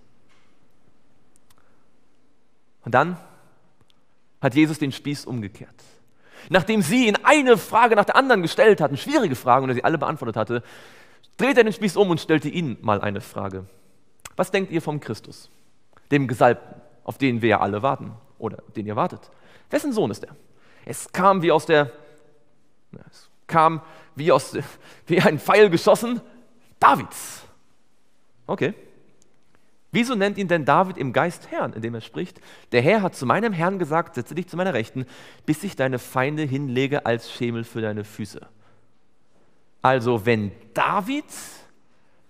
Und dann hat Jesus den Spieß umgekehrt. Nachdem sie ihn eine Frage nach der anderen gestellt hatten, schwierige Fragen, und er sie alle beantwortet hatte, dreht er den Spieß um und stellte ihnen mal eine Frage. Was denkt ihr vom Christus, dem Gesalbten, auf den wir ja alle warten oder den ihr wartet? Wessen Sohn ist er? Es kam wie aus der Es kam wie, aus, wie ein Pfeil geschossen, Davids. Okay. Wieso nennt ihn denn David im Geist Herrn, indem er spricht, der Herr hat zu meinem Herrn gesagt, setze dich zu meiner Rechten, bis ich deine Feinde hinlege als Schemel für deine Füße. Also wenn David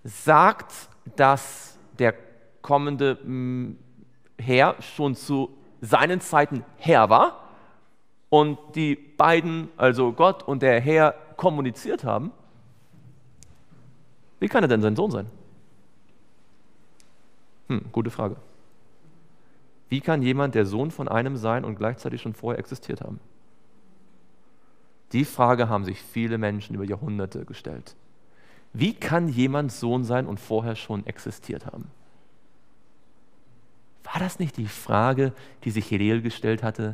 sagt, dass der kommende Herr schon zu seinen Zeiten Herr war und die beiden, also Gott und der Herr, kommuniziert haben, wie kann er denn sein Sohn sein? Hm, gute Frage. Wie kann jemand der Sohn von einem sein und gleichzeitig schon vorher existiert haben? Die Frage haben sich viele Menschen über Jahrhunderte gestellt. Wie kann jemand Sohn sein und vorher schon existiert haben? War das nicht die Frage, die sich Hillel gestellt hatte,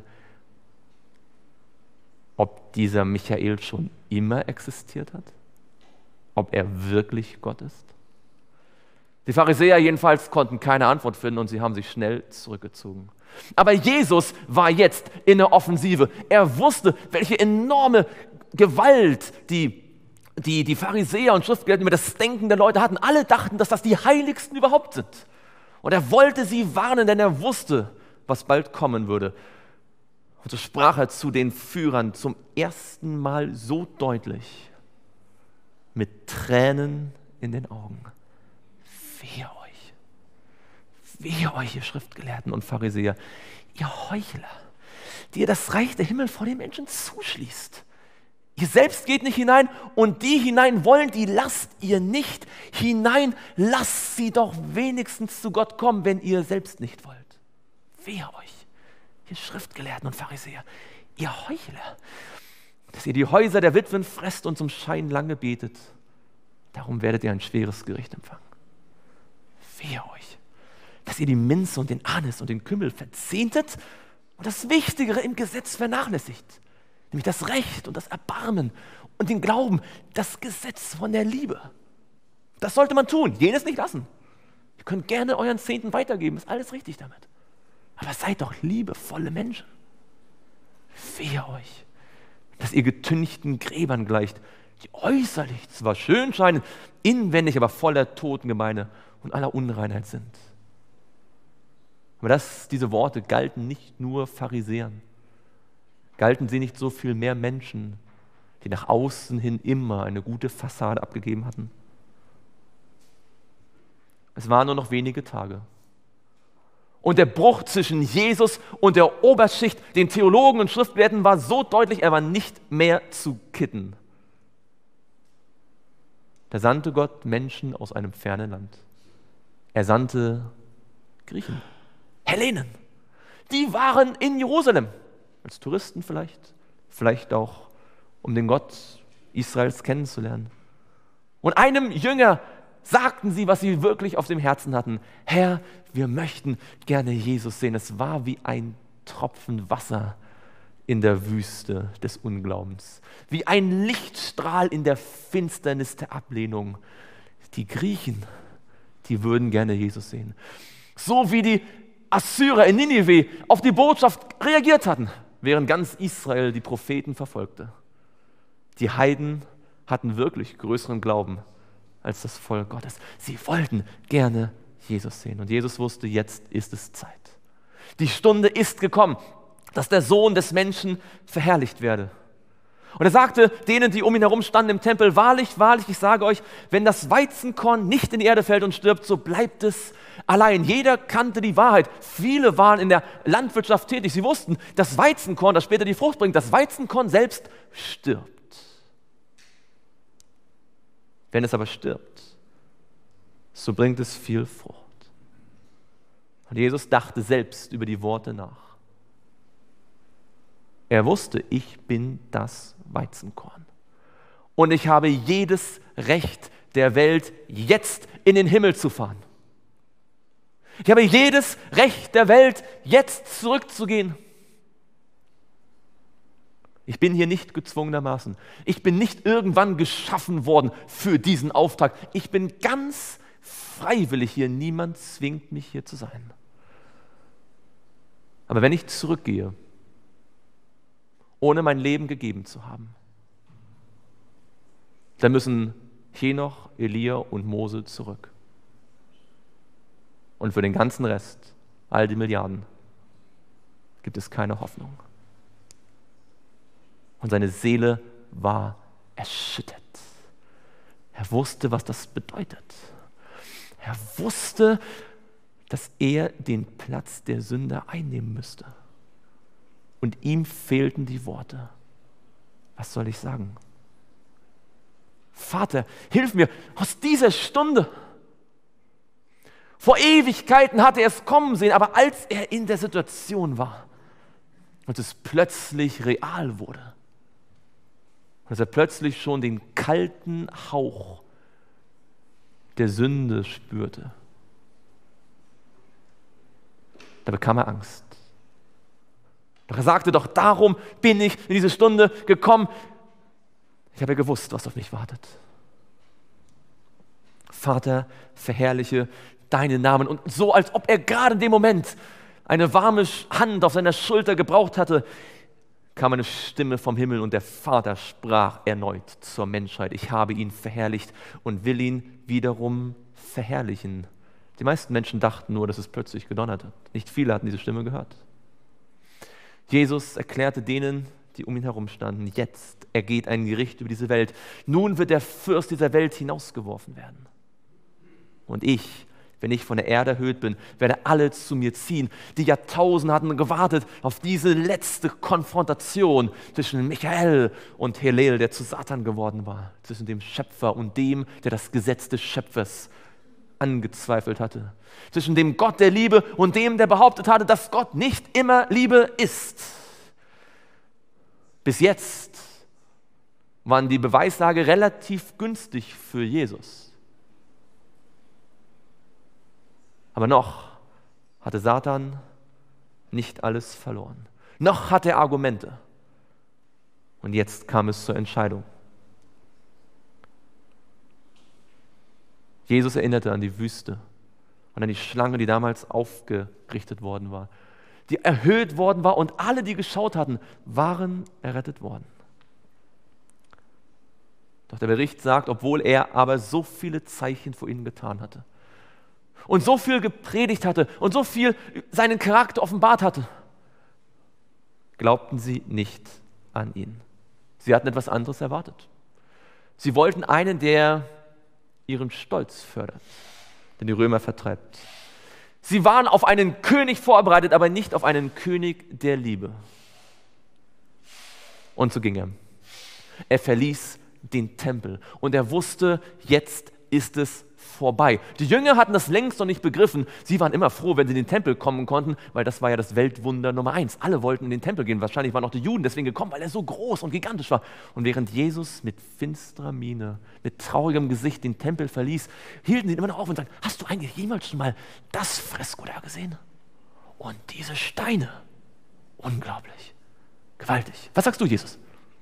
ob dieser Michael schon immer existiert hat? Ob er wirklich Gott ist? Die Pharisäer jedenfalls konnten keine Antwort finden und sie haben sich schnell zurückgezogen. Aber Jesus war jetzt in der Offensive. Er wusste, welche enorme Gewalt die, die, die Pharisäer und Schriftgelehrten über das Denken der Leute hatten. Alle dachten, dass das die Heiligsten überhaupt sind. Und er wollte sie warnen, denn er wusste, was bald kommen würde. Und so sprach er zu den Führern zum ersten Mal so deutlich, mit Tränen in den Augen. Wehe euch, wehe euch, ihr Schriftgelehrten und Pharisäer, ihr Heuchler, die ihr das Reich der Himmel vor den Menschen zuschließt. Ihr selbst geht nicht hinein und die hinein wollen, die lasst ihr nicht hinein. Lasst sie doch wenigstens zu Gott kommen, wenn ihr selbst nicht wollt. Wehe euch, ihr Schriftgelehrten und Pharisäer, ihr Heuchler, dass ihr die Häuser der Witwen fresst und zum Schein lange betet. Darum werdet ihr ein schweres Gericht empfangen. Wehe euch, dass ihr die Minze und den Anis und den Kümmel verzehntet und das Wichtigere im Gesetz vernachlässigt, nämlich das Recht und das Erbarmen und den Glauben, das Gesetz von der Liebe. Das sollte man tun, jenes nicht lassen. Ihr könnt gerne euren Zehnten weitergeben, ist alles richtig damit. Aber seid doch liebevolle Menschen. Wehe euch, dass ihr getünchten Gräbern gleicht, die äußerlich zwar schön scheinen, inwendig aber voller Totengebeine und aller Unreinheit sind. Aber das, diese Worte galten nicht nur Pharisäern, galten sie nicht so viel mehr Menschen, die nach außen hin immer eine gute Fassade abgegeben hatten. Es waren nur noch wenige Tage. Und der Bruch zwischen Jesus und der Oberschicht, den Theologen und Schriftgelehrten, war so deutlich, er war nicht mehr zu kitten. Da sandte Gott Menschen aus einem fernen Land. Er sandte Griechen, Hellenen. Die waren in Jerusalem, als Touristen vielleicht, vielleicht auch, um den Gott Israels kennenzulernen. Und einem Jünger sagten sie, was sie wirklich auf dem Herzen hatten. Herr, wir möchten gerne Jesus sehen. Es war wie ein Tropfen Wasser in der Wüste des Unglaubens, wie ein Lichtstrahl in der Finsternis der Ablehnung. Die Griechen, die würden gerne Jesus sehen. So wie die Assyrer in Ninive auf die Botschaft reagiert hatten, während ganz Israel die Propheten verfolgte. Die Heiden hatten wirklich größeren Glauben als das Volk Gottes. Sie wollten gerne Jesus sehen. Und Jesus wusste, jetzt ist es Zeit. Die Stunde ist gekommen, dass der Sohn des Menschen verherrlicht werde. Und er sagte denen, die um ihn herum standen im Tempel, wahrlich, wahrlich, ich sage euch, wenn das Weizenkorn nicht in die Erde fällt und stirbt, so bleibt es allein. Jeder kannte die Wahrheit. Viele waren in der Landwirtschaft tätig. Sie wussten, das Weizenkorn, das später die Frucht bringt, das Weizenkorn selbst stirbt. Wenn es aber stirbt, so bringt es viel Frucht. Und Jesus dachte selbst über die Worte nach. Er wusste, ich bin das Weizenkorn. Und ich habe jedes Recht der Welt, jetzt in den Himmel zu fahren. Ich habe jedes Recht der Welt, jetzt zurückzugehen. Ich bin hier nicht gezwungenermaßen. Ich bin nicht irgendwann geschaffen worden für diesen Auftrag. Ich bin ganz freiwillig hier. Niemand zwingt mich, hier zu sein. Aber wenn ich zurückgehe, ohne mein Leben gegeben zu haben, dann müssen Henoch, Elia und Mose zurück. Und für den ganzen Rest, all die Milliarden, gibt es keine Hoffnung. Und seine Seele war erschüttert. Er wusste, was das bedeutet. Er wusste, dass er den Platz der Sünder einnehmen müsste. Und ihm fehlten die Worte. Was soll ich sagen? Vater, hilf mir aus dieser Stunde. Vor Ewigkeiten hatte er es kommen sehen, aber als er in der Situation war und es plötzlich real wurde, dass er plötzlich schon den kalten Hauch der Sünde spürte, da bekam er Angst. Doch er sagte, doch darum bin ich in diese Stunde gekommen. Ich habe ja gewusst, was auf mich wartet. Vater, verherrliche deinen Namen. Und so, als ob er gerade in dem Moment eine warme Hand auf seiner Schulter gebraucht hatte, kam eine Stimme vom Himmel und der Vater sprach erneut zur Menschheit. Ich habe ihn verherrlicht und will ihn wiederum verherrlichen. Die meisten Menschen dachten nur, dass es plötzlich gedonnert hat. Nicht viele hatten diese Stimme gehört. Jesus erklärte denen, die um ihn herum standen, jetzt ergeht ein Gericht über diese Welt. Nun wird der Fürst dieser Welt hinausgeworfen werden. Und ich, wenn ich von der Erde erhöht bin, werde alle zu mir ziehen. Die Jahrtausende hatten gewartet auf diese letzte Konfrontation zwischen Michael und Hillel, der zu Satan geworden war, zwischen dem Schöpfer und dem, der das Gesetz des Schöpfers angezweifelt hatte, zwischen dem Gott der Liebe und dem, der behauptet hatte, dass Gott nicht immer Liebe ist. Bis jetzt waren die Beweislage relativ günstig für Jesus. Aber noch hatte Satan nicht alles verloren. Noch hatte er Argumente. Und jetzt kam es zur Entscheidung. Jesus erinnerte an die Wüste und an die Schlange, die damals aufgerichtet worden war, die erhöht worden war und alle, die geschaut hatten, waren errettet worden. Doch der Bericht sagt, obwohl er aber so viele Zeichen vor ihnen getan hatte und so viel gepredigt hatte und so viel seinen Charakter offenbart hatte, glaubten sie nicht an ihn. Sie hatten etwas anderes erwartet. Sie wollten einen, der ihren Stolz fördert, den die Römer vertreibt. Sie waren auf einen König vorbereitet, aber nicht auf einen König der Liebe. Und so ging er. Er verließ den Tempel und er wusste, jetzt ist es vorbei. Die Jünger hatten das längst noch nicht begriffen. Sie waren immer froh, wenn sie in den Tempel kommen konnten, weil das war ja das Weltwunder Nummer eins. Alle wollten in den Tempel gehen. Wahrscheinlich waren auch die Juden deswegen gekommen, weil er so groß und gigantisch war. Und während Jesus mit finsterer Miene, mit traurigem Gesicht den Tempel verließ, hielten sie ihn immer noch auf und sagten, hast du eigentlich jemals schon mal das Fresko da gesehen? Und diese Steine, unglaublich, gewaltig. Was sagst du, Jesus?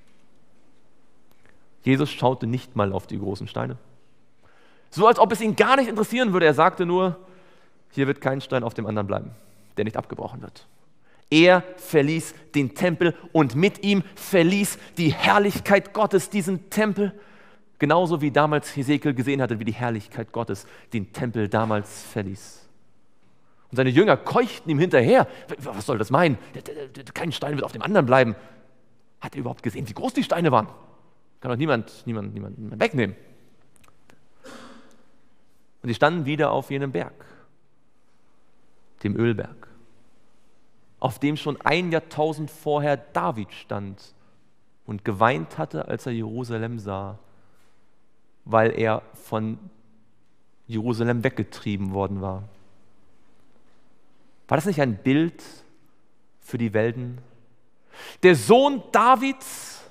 Jesus schaute nicht mal auf die großen Steine. So als ob es ihn gar nicht interessieren würde. Er sagte nur, hier wird kein Stein auf dem anderen bleiben, der nicht abgebrochen wird. Er verließ den Tempel und mit ihm verließ die Herrlichkeit Gottes diesen Tempel. Genauso wie damals Hesekiel gesehen hatte, wie die Herrlichkeit Gottes den Tempel damals verließ. Und seine Jünger keuchten ihm hinterher. Was soll das meinen? Kein Stein wird auf dem anderen bleiben. Hat er überhaupt gesehen, wie groß die Steine waren? Kann doch niemand, niemand, niemand, niemand wegnehmen. Und sie standen wieder auf jenem Berg, dem Ölberg, auf dem schon ein Jahrtausend vorher David stand und geweint hatte, als er Jerusalem sah, weil er von Jerusalem weggetrieben worden war. War das nicht ein Bild für die Welten? Der Sohn Davids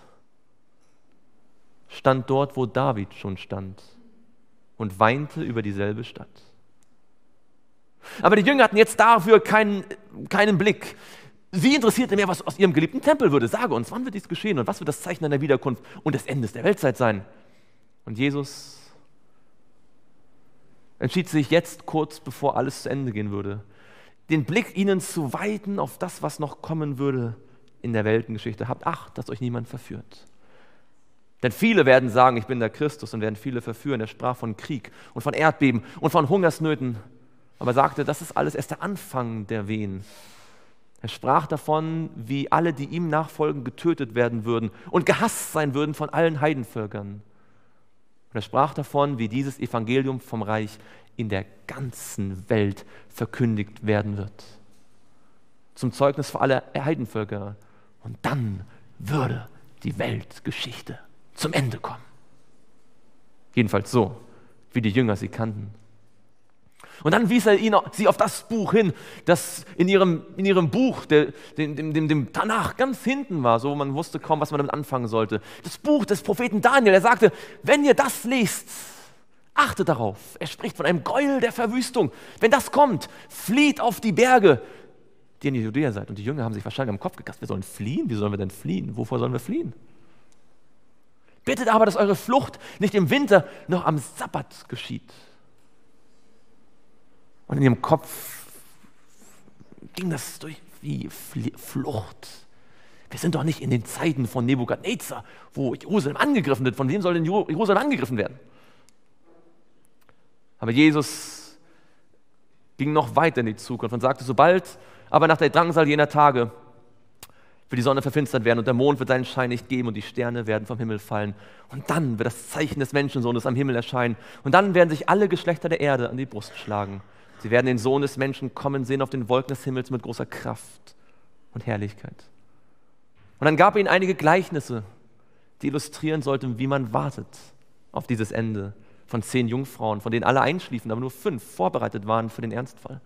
stand dort, wo David schon stand, und weinte über dieselbe Stadt. Aber die Jünger hatten jetzt dafür keinen, keinen Blick. Sie interessierte mehr, was aus ihrem geliebten Tempel würde. Sage uns, wann wird dies geschehen und was wird das Zeichen einer Wiederkunft und des Endes der Weltzeit sein? Und Jesus entschied sich jetzt, kurz bevor alles zu Ende gehen würde, den Blick ihnen zu weiten auf das, was noch kommen würde in der Weltengeschichte. Habt Acht, dass euch niemand verführt. Denn viele werden sagen, ich bin der Christus, und werden viele verführen. Er sprach von Krieg und von Erdbeben und von Hungersnöten. Aber er sagte, das ist alles erst der Anfang der Wehen. Er sprach davon, wie alle, die ihm nachfolgen, getötet werden würden und gehasst sein würden von allen Heidenvölkern. Und er sprach davon, wie dieses Evangelium vom Reich in der ganzen Welt verkündigt werden wird. Zum Zeugnis für alle Heidenvölker. Und dann würde die Weltgeschichte zum Ende kommen. Jedenfalls so, wie die Jünger sie kannten. Und dann wies er ihn, sie auf das Buch hin, das in ihrem, in ihrem Buch, der, dem, dem, dem, dem Tanach ganz hinten war, so man wusste kaum, was man damit anfangen sollte. Das Buch des Propheten Daniel, er sagte, wenn ihr das lest, achtet darauf. Er spricht von einem Gräuel der Verwüstung. Wenn das kommt, flieht auf die Berge, die in Judäa seid. Und die Jünger haben sich wahrscheinlich am Kopf gekratzt, wir sollen fliehen? Wie sollen wir denn fliehen? Wovor sollen wir fliehen? Bittet aber, dass eure Flucht nicht im Winter noch am Sabbat geschieht. Und in ihrem Kopf ging das durch wie Flucht. Wir sind doch nicht in den Zeiten von Nebukadnezar, wo Jerusalem angegriffen wird. Von wem soll denn Jerusalem angegriffen werden? Aber Jesus ging noch weiter in die Zukunft und sagte, sobald aber nach der Drangsal jener Tage wird die Sonne verfinstert werden und der Mond wird seinen Schein nicht geben und die Sterne werden vom Himmel fallen. Und dann wird das Zeichen des Menschensohnes am Himmel erscheinen. Und dann werden sich alle Geschlechter der Erde an die Brust schlagen. Sie werden den Sohn des Menschen kommen sehen auf den Wolken des Himmels mit großer Kraft und Herrlichkeit. Und dann gab er ihnen einige Gleichnisse, die illustrieren sollten, wie man wartet auf dieses Ende von zehn Jungfrauen, von denen alle einschliefen, aber nur fünf vorbereitet waren für den Ernstfall.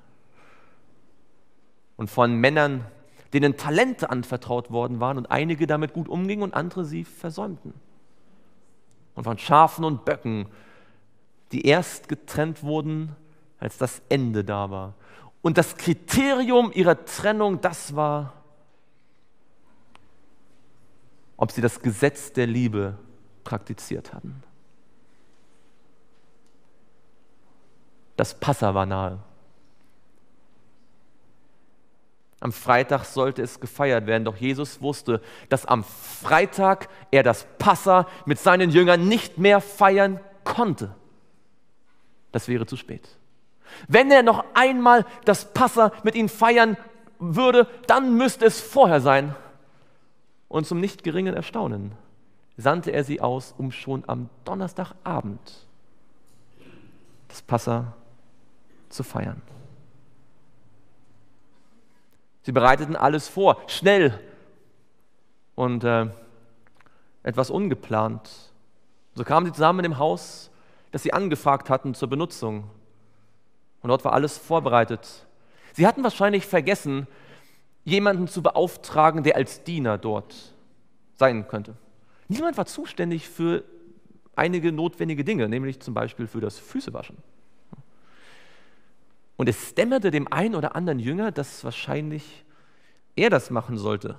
Und von Männern, denen Talente anvertraut worden waren und einige damit gut umgingen und andere sie versäumten. Und von Schafen und Böcken, die erst getrennt wurden, als das Ende da war. Und das Kriterium ihrer Trennung, das war, ob sie das Gesetz der Liebe praktiziert hatten. Das Passa war nahe. Am Freitag sollte es gefeiert werden, doch Jesus wusste, dass am Freitag er das Passa mit seinen Jüngern nicht mehr feiern konnte. Das wäre zu spät. Wenn er noch einmal das Passa mit ihnen feiern würde, dann müsste es vorher sein. Und zum nicht geringen Erstaunen sandte er sie aus, um schon am Donnerstagabend das Passa zu feiern. Sie bereiteten alles vor, schnell und äh, etwas ungeplant. So kamen sie zusammen in dem Haus, das sie angefragt hatten zur Benutzung. Und dort war alles vorbereitet. Sie hatten wahrscheinlich vergessen, jemanden zu beauftragen, der als Diener dort sein könnte. Niemand war zuständig für einige notwendige Dinge, nämlich zum Beispiel für das Füßewaschen. Und es dämmerte dem einen oder anderen Jünger, dass wahrscheinlich er das machen sollte.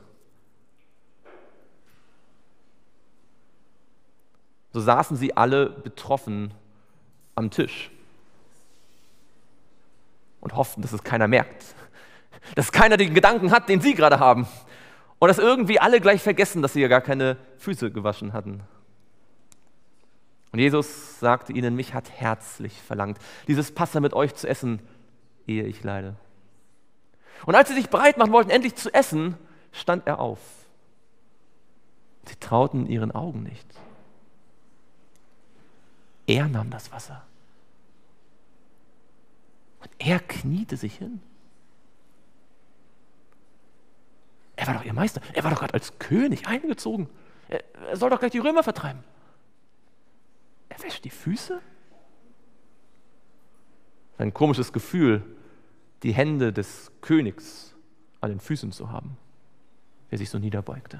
So saßen sie alle betroffen am Tisch und hofften, dass es keiner merkt, dass keiner den Gedanken hat, den sie gerade haben und dass irgendwie alle gleich vergessen, dass sie ja gar keine Füße gewaschen hatten. Und Jesus sagte ihnen, mich hat herzlich verlangt, dieses Passa mit euch zu essen, ehe ich leide. Und als sie sich bereit machen wollten, endlich zu essen, stand er auf. Sie trauten ihren Augen nicht. Er nahm das Wasser. Und er kniete sich hin. Er war doch ihr Meister. Er war doch gerade als König eingezogen. Er, er soll doch gleich die Römer vertreiben. Er wäscht die Füße? Ein komisches Gefühl, die Hände des Königs an den Füßen zu haben, der sich so niederbeugte.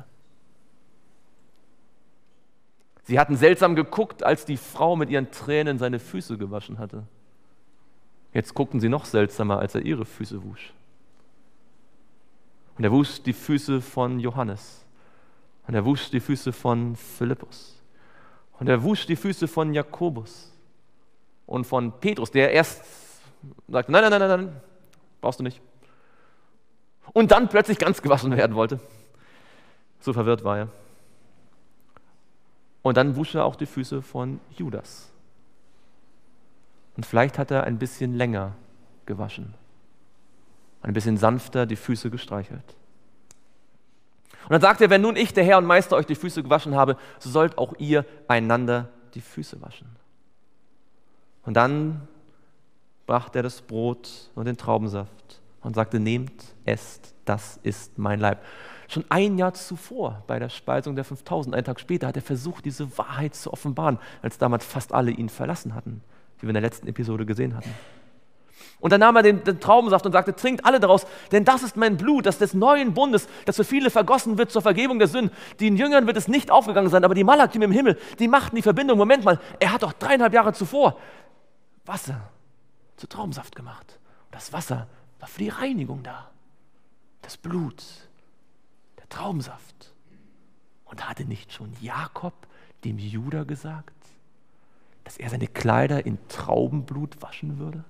Sie hatten seltsam geguckt, als die Frau mit ihren Tränen seine Füße gewaschen hatte. Jetzt guckten sie noch seltsamer, als er ihre Füße wusch. Und er wusch die Füße von Johannes. Und er wusch die Füße von Philippus. Und er wusch die Füße von Jakobus und von Petrus, der erst sagte, nein, nein, nein, nein, brauchst du nicht. Und dann plötzlich ganz gewaschen werden wollte. So verwirrt war er. Und dann wusch er auch die Füße von Judas. Und vielleicht hat er ein bisschen länger gewaschen. Ein bisschen sanfter die Füße gestreichelt. Und dann sagt er, wenn nun ich, der Herr und Meister, euch die Füße gewaschen habe, so sollt auch ihr einander die Füße waschen. Und dann brachte er das Brot und den Traubensaft und sagte, nehmt, esst, das ist mein Leib. Schon ein Jahr zuvor, bei der Speisung der fünftausend, einen Tag später, hat er versucht, diese Wahrheit zu offenbaren, als damals fast alle ihn verlassen hatten, wie wir in der letzten Episode gesehen hatten. Und dann nahm er den, den Traubensaft und sagte, trinkt alle daraus, denn das ist mein Blut, das des neuen Bundes, das für viele vergossen wird zur Vergebung der Sünden. Den Jüngern wird es nicht aufgegangen sein, aber die Malakim im Himmel, die machten die Verbindung. Moment mal, er hat doch dreieinhalb Jahre zuvor Wasser zu Traubensaft gemacht. Und das Wasser war für die Reinigung da. Das Blut, der Traubensaft. Und hatte nicht schon Jakob dem Juda gesagt, dass er seine Kleider in Traubenblut waschen würde?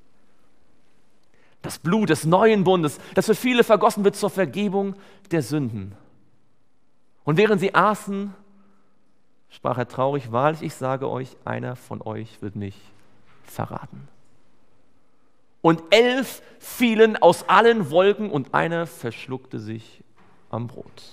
Das Blut des neuen Bundes, das für viele vergossen wird zur Vergebung der Sünden. Und während sie aßen, sprach er traurig, wahrlich, ich sage euch, einer von euch wird mich verraten. Und elf fielen aus allen Wolken und einer verschluckte sich am Brot.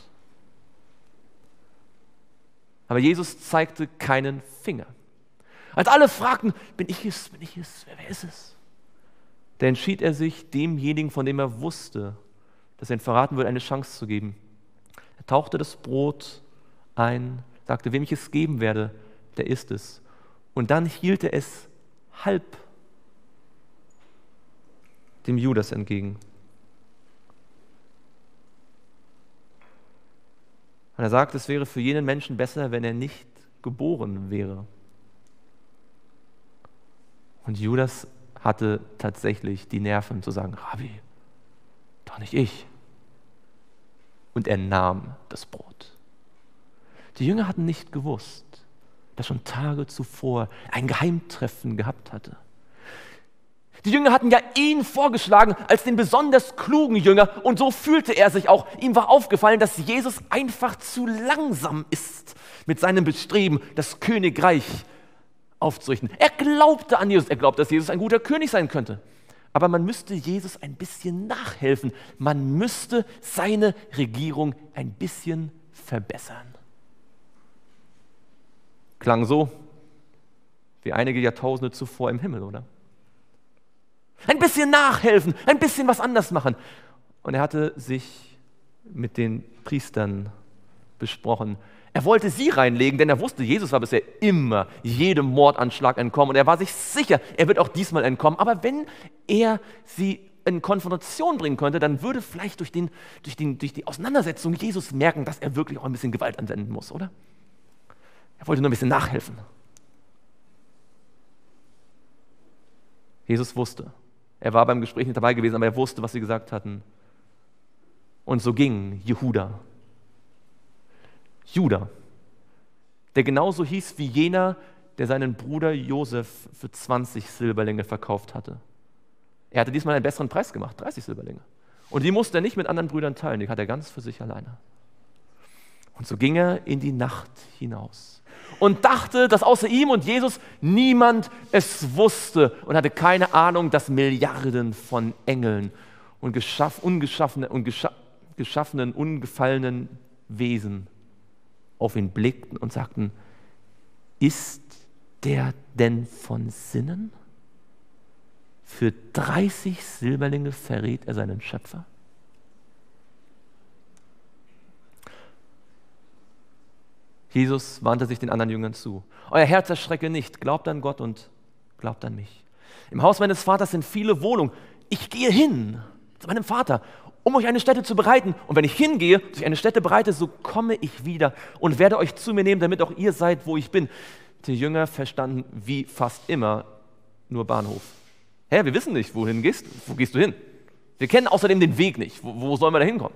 Aber Jesus zeigte keinen Finger. Als alle fragten, bin ich es, bin ich es, wer, wer ist es? Da entschied er sich, demjenigen, von dem er wusste, dass er ihn verraten würde, eine Chance zu geben. Er tauchte das Brot ein, sagte, wem ich es geben werde, der isst es. Und dann hielt er es halb dem Judas entgegen. Und er sagt, es wäre für jenen Menschen besser, wenn er nicht geboren wäre. Und Judas hatte tatsächlich die Nerven zu sagen, Rabbi, doch nicht ich. Und er nahm das Brot. Die Jünger hatten nicht gewusst, dass schon Tage zuvor ein Geheimtreffen gehabt hatte. Die Jünger hatten ja ihn vorgeschlagen als den besonders klugen Jünger und so fühlte er sich auch. Ihm war aufgefallen, dass Jesus einfach zu langsam ist mit seinem Bestreben, das Königreich aufzurichten. Er glaubte an Jesus, er glaubte, dass Jesus ein guter König sein könnte. Aber man müsste Jesus ein bisschen nachhelfen. Man müsste seine Regierung ein bisschen verbessern. Klang so wie einige Jahrtausende zuvor im Himmel, oder? Ein bisschen nachhelfen, ein bisschen was anders machen. Und er hatte sich mit den Priestern besprochen. Er wollte sie reinlegen, denn er wusste, Jesus war bisher immer jedem Mordanschlag entkommen und er war sich sicher, er wird auch diesmal entkommen. Aber wenn er sie in Konfrontation bringen könnte, dann würde vielleicht durch, den, durch, den, durch die Auseinandersetzung Jesus merken, dass er wirklich auch ein bisschen Gewalt anwenden muss, oder? Er wollte nur ein bisschen nachhelfen. Jesus wusste, er war beim Gespräch nicht dabei gewesen, aber er wusste, was sie gesagt hatten. Und so ging Jehuda. Juda, der genauso hieß wie jener, der seinen Bruder Josef für zwanzig Silberlinge verkauft hatte. Er hatte diesmal einen besseren Preis gemacht, dreißig Silberlinge. Und die musste er nicht mit anderen Brüdern teilen, die hat er ganz für sich alleine. Und so ging er in die Nacht hinaus und dachte, dass außer ihm und Jesus niemand es wusste und hatte keine Ahnung, dass Milliarden von Engeln und geschaff, ungeschaffenen, und gescha geschaffenen, ungefallenen Wesen auf ihn blickten und sagten, ist der denn von Sinnen? Für dreißig Silberlinge verrät er seinen Schöpfer? Jesus wandte sich den anderen Jüngern zu. Euer Herz erschrecke nicht, glaubt an Gott und glaubt an mich. Im Haus meines Vaters sind viele Wohnungen. Ich gehe hin zu meinem Vater, um euch eine Stätte zu bereiten. Und wenn ich hingehe, dass ich eine Stätte bereite, so komme ich wieder und werde euch zu mir nehmen, damit auch ihr seid, wo ich bin. Die Jünger verstanden wie fast immer nur Bahnhof. Hä, wir wissen nicht, wohin gehst du? Wo gehst du hin? Wir kennen außerdem den Weg nicht. Wo, wo sollen wir da hinkommen?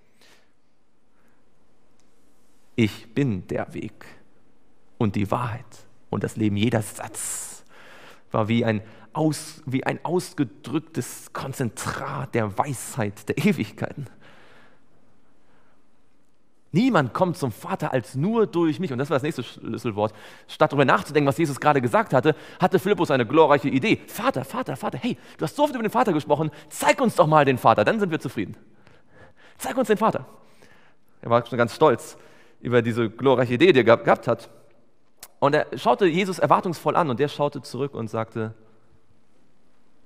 Ich bin der Weg und die Wahrheit und das Leben. Jeder Satz war wie ein, aus, wie ein ausgedrücktes Konzentrat der Weisheit der Ewigkeiten. Niemand kommt zum Vater als nur durch mich. Und das war das nächste Schlüsselwort. Statt darüber nachzudenken, was Jesus gerade gesagt hatte, hatte Philippus eine glorreiche Idee. Vater, Vater, Vater, hey, du hast so oft über den Vater gesprochen, zeig uns doch mal den Vater, dann sind wir zufrieden. Zeig uns den Vater. Er war schon ganz stolz über diese glorreiche Idee, die er gehabt hat. Und er schaute Jesus erwartungsvoll an und der schaute zurück und sagte,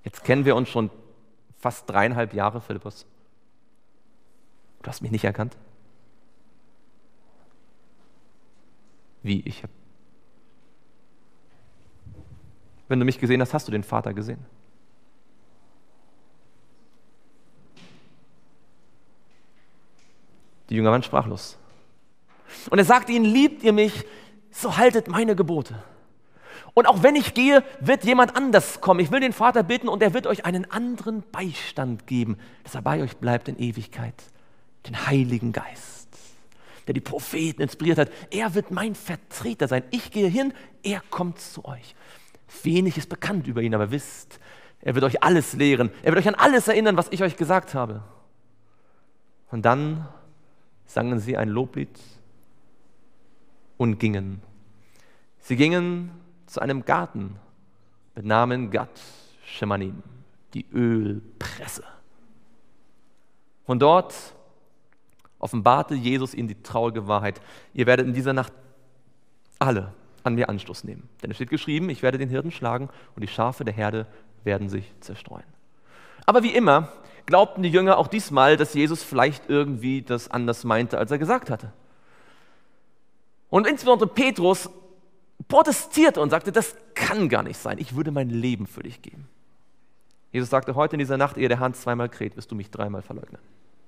Jetzt kennen wir uns schon fast dreieinhalb Jahre, Philippus. Du hast mich nicht erkannt? Wie? Ich habe. Wenn du mich gesehen hast, hast du den Vater gesehen. Die Jünger waren sprachlos. Und er sagte ihnen, liebt ihr mich, so haltet meine Gebote. Und auch wenn ich gehe, wird jemand anders kommen. Ich will den Vater bitten und er wird euch einen anderen Beistand geben, dass er bei euch bleibt in Ewigkeit. Den Heiligen Geist, der die Propheten inspiriert hat. Er wird mein Vertreter sein. Ich gehe hin, er kommt zu euch. Wenig ist bekannt über ihn, aber wisst, er wird euch alles lehren. Er wird euch an alles erinnern, was ich euch gesagt habe. Und dann sangen sie ein Loblied und gingen. Sie gingen zu einem Garten mit Namen Gad Shemanim, die Ölpresse. Von dort offenbarte Jesus ihnen die traurige Wahrheit. Ihr werdet in dieser Nacht alle an mir Anstoß nehmen. Denn es steht geschrieben, ich werde den Hirten schlagen und die Schafe der Herde werden sich zerstreuen. Aber wie immer glaubten die Jünger auch diesmal, dass Jesus vielleicht irgendwie das anders meinte, als er gesagt hatte. Und insbesondere Petrus protestierte und sagte, das kann gar nicht sein, ich würde mein Leben für dich geben. Jesus sagte, heute in dieser Nacht, ehe der Hahn zweimal kräht, wirst du mich dreimal verleugnen.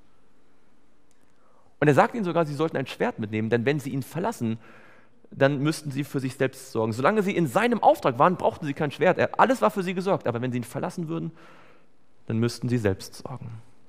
Und er sagte ihnen sogar, sie sollten ein Schwert mitnehmen, denn wenn sie ihn verlassen, dann müssten sie für sich selbst sorgen. Solange sie in seinem Auftrag waren, brauchten sie kein Schwert. Er, alles war für sie gesorgt, aber wenn sie ihn verlassen würden, dann müssten sie selbst sorgen.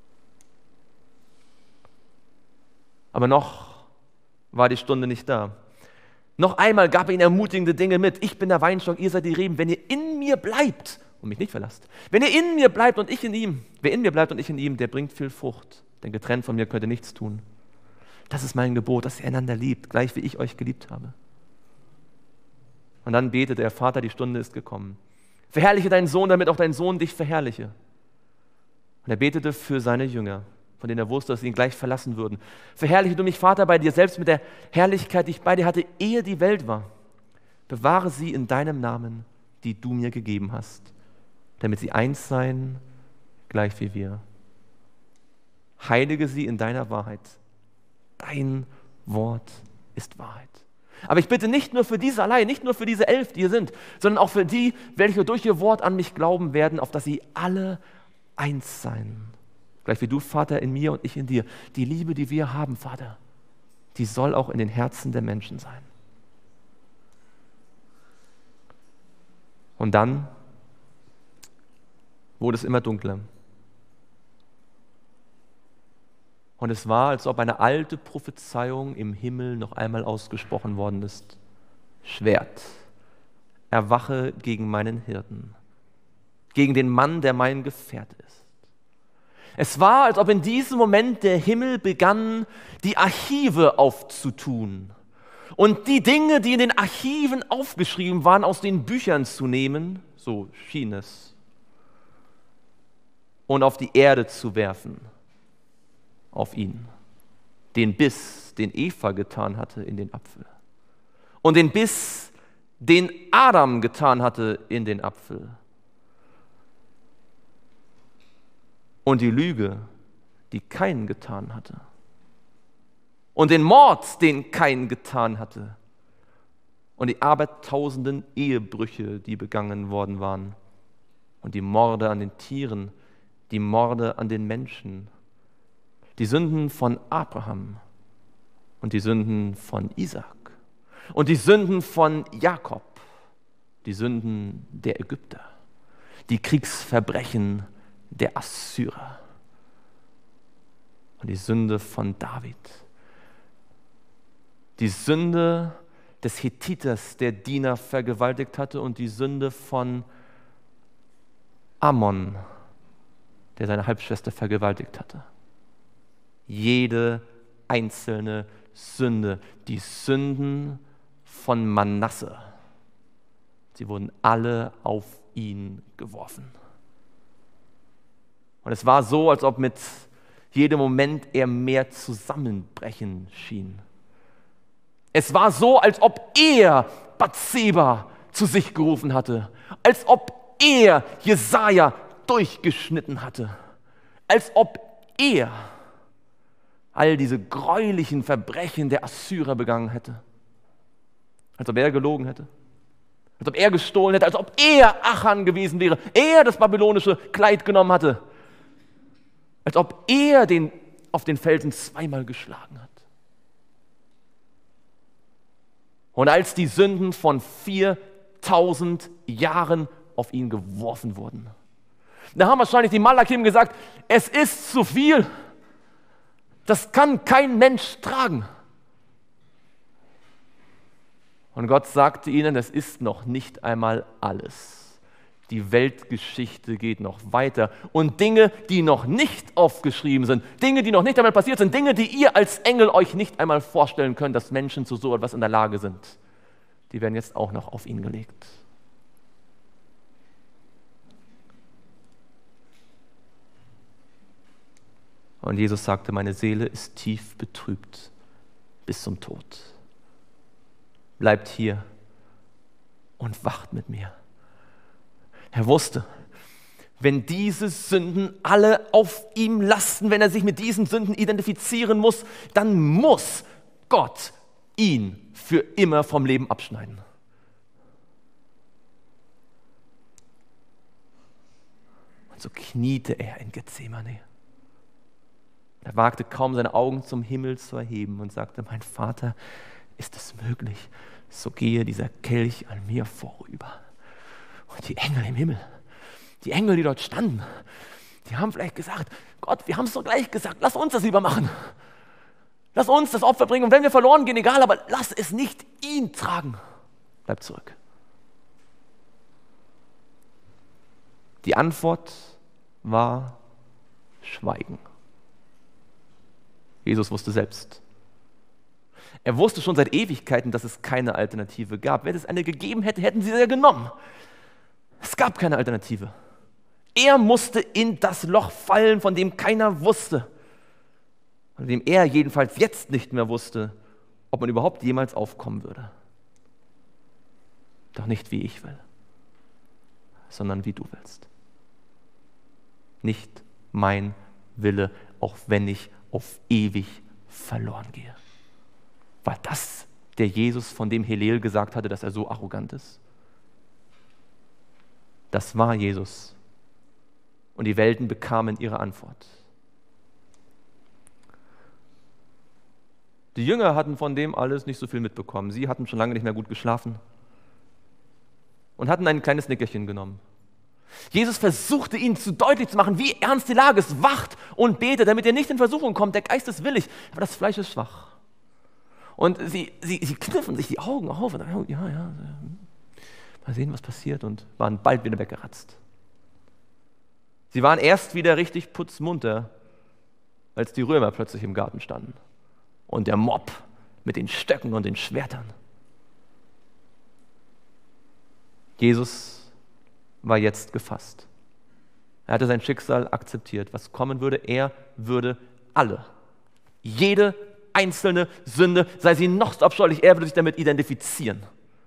Aber noch war die Stunde nicht da. Noch einmal gab er ihnen ermutigende Dinge mit. Ich bin der Weinstock, ihr seid die Reben. Wenn ihr in mir bleibt und mich nicht verlasst, wenn ihr in mir bleibt und ich in ihm, wer in mir bleibt und ich in ihm, der bringt viel Frucht. Denn getrennt von mir könnt ihr nichts tun. Das ist mein Gebot, dass ihr einander liebt, gleich wie ich euch geliebt habe. Und dann betete er, Vater, die Stunde ist gekommen. Verherrliche deinen Sohn, damit auch dein Sohn dich verherrliche. Und er betete für seine Jünger, von denen er wusste, dass sie ihn gleich verlassen würden. Verherrliche du mich, Vater, bei dir selbst mit der Herrlichkeit, die ich bei dir hatte, ehe die Welt war. Bewahre sie in deinem Namen, die du mir gegeben hast, damit sie eins seien, gleich wie wir. Heilige sie in deiner Wahrheit. Dein Wort ist Wahrheit. Aber ich bitte nicht nur für diese allein, nicht nur für diese elf, die hier sind, sondern auch für die, welche durch ihr Wort an mich glauben werden, auf dass sie alle eins seien. Gleich wie du, Vater, in mir und ich in dir. Die Liebe, die wir haben, Vater, die soll auch in den Herzen der Menschen sein. Und dann wurde es immer dunkler. Und es war, als ob eine alte Prophezeiung im Himmel noch einmal ausgesprochen worden ist. Schwert, erwache gegen meinen Hirten, gegen den Mann, der mein Gefährte ist. Es war, als ob in diesem Moment der Himmel begann, die Archive aufzutun und die Dinge, die in den Archiven aufgeschrieben waren, aus den Büchern zu nehmen, so schien es, und auf die Erde zu werfen. Auf ihn, den Biss, den Eva getan hatte in den Apfel und den Biss, den Adam getan hatte in den Apfel und die Lüge, die Kain getan hatte und den Mord, den Kain getan hatte und die abertausenden Ehebrüche, die begangen worden waren und die Morde an den Tieren, die Morde an den Menschen, die Sünden von Abraham und die Sünden von Isaak und die Sünden von Jakob, die Sünden der Ägypter, die Kriegsverbrechen der Assyrer und die Sünde von David, die Sünde des Hethiters, der Dina vergewaltigt hatte, und die Sünde von Ammon, der seine Halbschwester vergewaltigt hatte. Jede einzelne Sünde, die Sünden von Manasse, sie wurden alle auf ihn geworfen. Und es war so, als ob mit jedem Moment er mehr zusammenbrechen schien. Es war so, als ob er Bathseba zu sich gerufen hatte, als ob er Jesaja durchgeschnitten hatte, als ob er all diese gräulichen Verbrechen der Assyrer begangen hätte, als ob er gelogen hätte, als ob er gestohlen hätte, als ob er Achan gewesen wäre, er das babylonische Kleid genommen hatte, als ob er den auf den Felsen zweimal geschlagen hat. Und als die Sünden von viertausend Jahren auf ihn geworfen wurden, da haben wahrscheinlich die Malakim gesagt, es ist zu viel, das kann kein Mensch tragen. Und Gott sagte ihnen, es ist noch nicht einmal alles. Die Weltgeschichte geht noch weiter. Und Dinge, die noch nicht aufgeschrieben sind, Dinge, die noch nicht einmal passiert sind, Dinge, die ihr als Engel euch nicht einmal vorstellen könnt, dass Menschen zu so etwas in der Lage sind, die werden jetzt auch noch auf ihn gelegt. Und Jesus sagte, meine Seele ist tief betrübt bis zum Tod. Bleibt hier und wacht mit mir. Er wusste, wenn diese Sünden alle auf ihm lasten, wenn er sich mit diesen Sünden identifizieren muss, dann muss Gott ihn für immer vom Leben abschneiden. Und so kniete er in Gethsemane. Er wagte kaum, seine Augen zum Himmel zu erheben und sagte, mein Vater, ist es möglich, so gehe dieser Kelch an mir vorüber. Und die Engel im Himmel, die Engel, die dort standen, die haben vielleicht gesagt, Gott, wir haben es doch gleich gesagt, lass uns das lieber machen. Lass uns das Opfer bringen und wenn wir verloren gehen, egal, aber lass es nicht ihn tragen. Bleib zurück. Die Antwort war Schweigen. Jesus wusste selbst. Er wusste schon seit Ewigkeiten, dass es keine Alternative gab. Wenn es eine gegeben hätte, hätten sie sie ja genommen. Es gab keine Alternative. Er musste in das Loch fallen, von dem keiner wusste. Von dem er jedenfalls jetzt nicht mehr wusste, ob man überhaupt jemals aufkommen würde. Doch nicht wie ich will, sondern wie du willst. Nicht mein Wille, auch wenn ich auf ewig verloren gehe. War das der Jesus, von dem Hillel gesagt hatte, dass er so arrogant ist? Das war Jesus. Und die Welten bekamen ihre Antwort. Die Jünger hatten von dem alles nicht so viel mitbekommen. Sie hatten schon lange nicht mehr gut geschlafen und hatten ein kleines Nickerchen genommen. Jesus versuchte ihnen zu deutlich zu machen, wie ernst die Lage ist. Wacht und betet, damit ihr nicht in Versuchung kommt. Der Geist ist willig, aber das Fleisch ist schwach. Und sie, sie, sie kniffen sich die Augen auf und sagen, ja, ja, mal sehen, was passiert, und waren bald wieder weggeratzt. Sie waren erst wieder richtig putzmunter, als die Römer plötzlich im Garten standen. Und der Mob mit den Stöcken und den Schwertern. Jesus war jetzt gefasst. Er hatte sein Schicksal akzeptiert. Was kommen würde, er würde alle, jede einzelne Sünde, sei sie noch so abscheulich, er würde sich damit identifizieren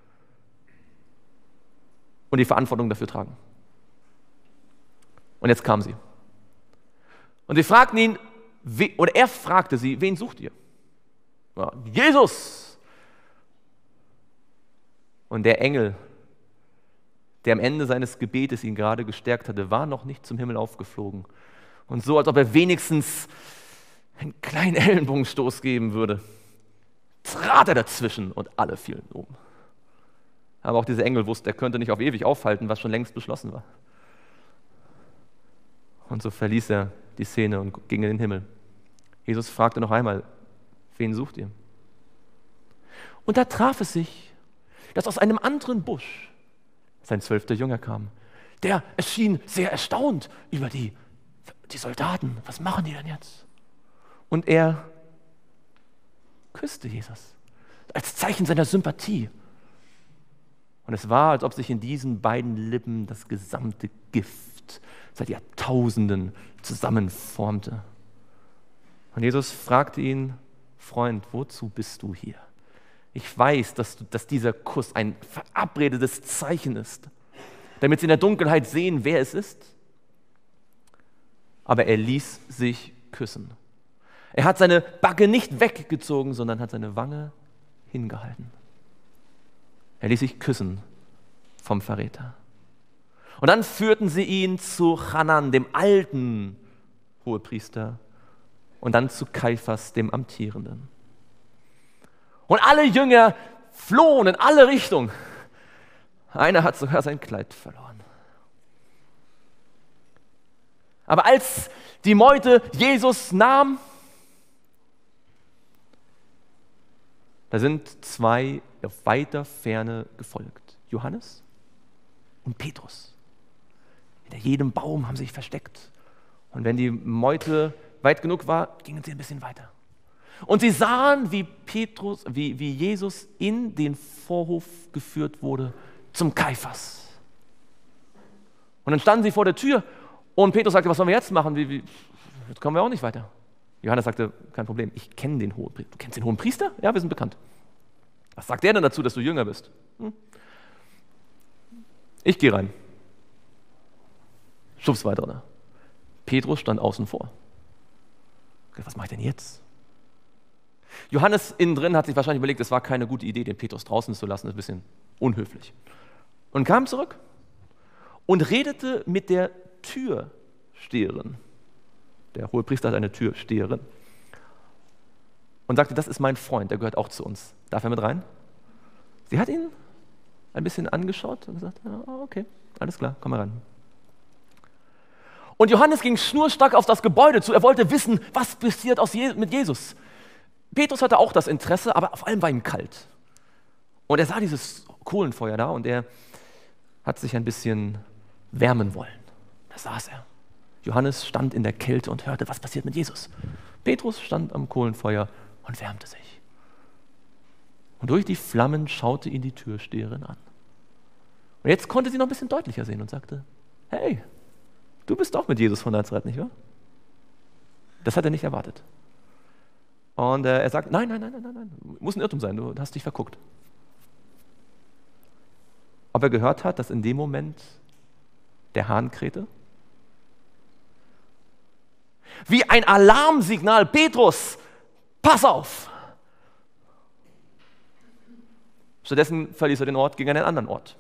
und die Verantwortung dafür tragen. Und jetzt kam sie. Und sie fragten ihn, oder er fragte sie, wen sucht ihr? Ja, Jesus! Und der Engel, der am Ende seines Gebetes ihn gerade gestärkt hatte, war noch nicht zum Himmel aufgeflogen. Und so, als ob er wenigstens einen kleinen Ellenbogenstoß geben würde, trat er dazwischen und alle fielen um. Aber auch dieser Engel wusste, er könnte nicht auf ewig aufhalten, was schon längst beschlossen war. Und so verließ er die Szene und ging in den Himmel. Jesus fragte noch einmal, wen sucht ihr? Und da traf es sich, dass aus einem anderen Busch sein zwölfter Jünger kam. Der erschien sehr erstaunt über die, die Soldaten. Was machen die denn jetzt? Und er küsste Jesus als Zeichen seiner Sympathie. Und es war, als ob sich in diesen beiden Lippen das gesamte Gift seit Jahrtausenden zusammenformte. Und Jesus fragte ihn, Freund, wozu bist du hier? Ich weiß, dass, du, dass dieser Kuss ein verabredetes Zeichen ist, damit sie in der Dunkelheit sehen, wer es ist. aber er ließ sich küssen. Er hat seine Backe nicht weggezogen, sondern hat seine Wange hingehalten. Er ließ sich küssen vom Verräter. Und dann führten sie ihn zu Hanan, dem alten Hohepriester, und dann zu Kaiphas, dem Amtierenden. Und alle Jünger flohen in alle Richtungen. Einer hat sogar sein Kleid verloren. Aber als die Meute Jesus nahm, da sind zwei auf weiter Ferne gefolgt. Johannes und Petrus. Hinter jedem Baum haben sie sich versteckt. Und wenn die Meute weit genug war, gingen sie ein bisschen weiter. Und sie sahen, wie Petrus, wie, wie Jesus in den Vorhof geführt wurde zum Kaiphas. Und dann standen sie vor der Tür und Petrus sagte, was sollen wir jetzt machen? Wie, wie, jetzt kommen wir auch nicht weiter. Johannes sagte, kein Problem, ich kenne den Hohenpriester. Du kennst den Hohenpriester? Ja, wir sind bekannt. Was sagt der denn dazu, dass du Jünger bist? Hm. Ich gehe rein. Schubs weiter. Ne? Petrus stand außen vor. Was mache ich denn jetzt? Johannes innen drin hat sich wahrscheinlich überlegt, es war keine gute Idee, den Petrus draußen zu lassen, das ist ein bisschen unhöflich. Und kam zurück und redete mit der Türsteherin. Der Hohepriester hat eine Türsteherin. Und sagte, das ist mein Freund, der gehört auch zu uns. Darf er mit rein? Sie hat ihn ein bisschen angeschaut und gesagt, ja, okay, alles klar, komm mal rein. Und Johannes ging schnurstracks auf das Gebäude zu. Er wollte wissen, was passiert mit Jesus. Petrus hatte auch das Interesse, aber vor allem war ihm kalt. Und er sah dieses Kohlenfeuer da und er hat sich ein bisschen wärmen wollen. Da saß er. Johannes stand in der Kälte und hörte, was passiert mit Jesus. Petrus stand am Kohlenfeuer und wärmte sich. Und durch die Flammen schaute ihn die Türsteherin an. Und jetzt konnte sie noch ein bisschen deutlicher sehen und sagte, hey, du bist doch mit Jesus von Nazareth, nicht wahr? Das hat er nicht erwartet. Und äh, er sagt, nein, nein, nein, nein, nein, nein, muss ein Irrtum sein, du hast dich verguckt. Ob er gehört hat, dass in dem Moment der Hahn krähte? Wie ein Alarmsignal, Petrus, pass auf! Stattdessen verließ er den Ort, ging an einen anderen Ort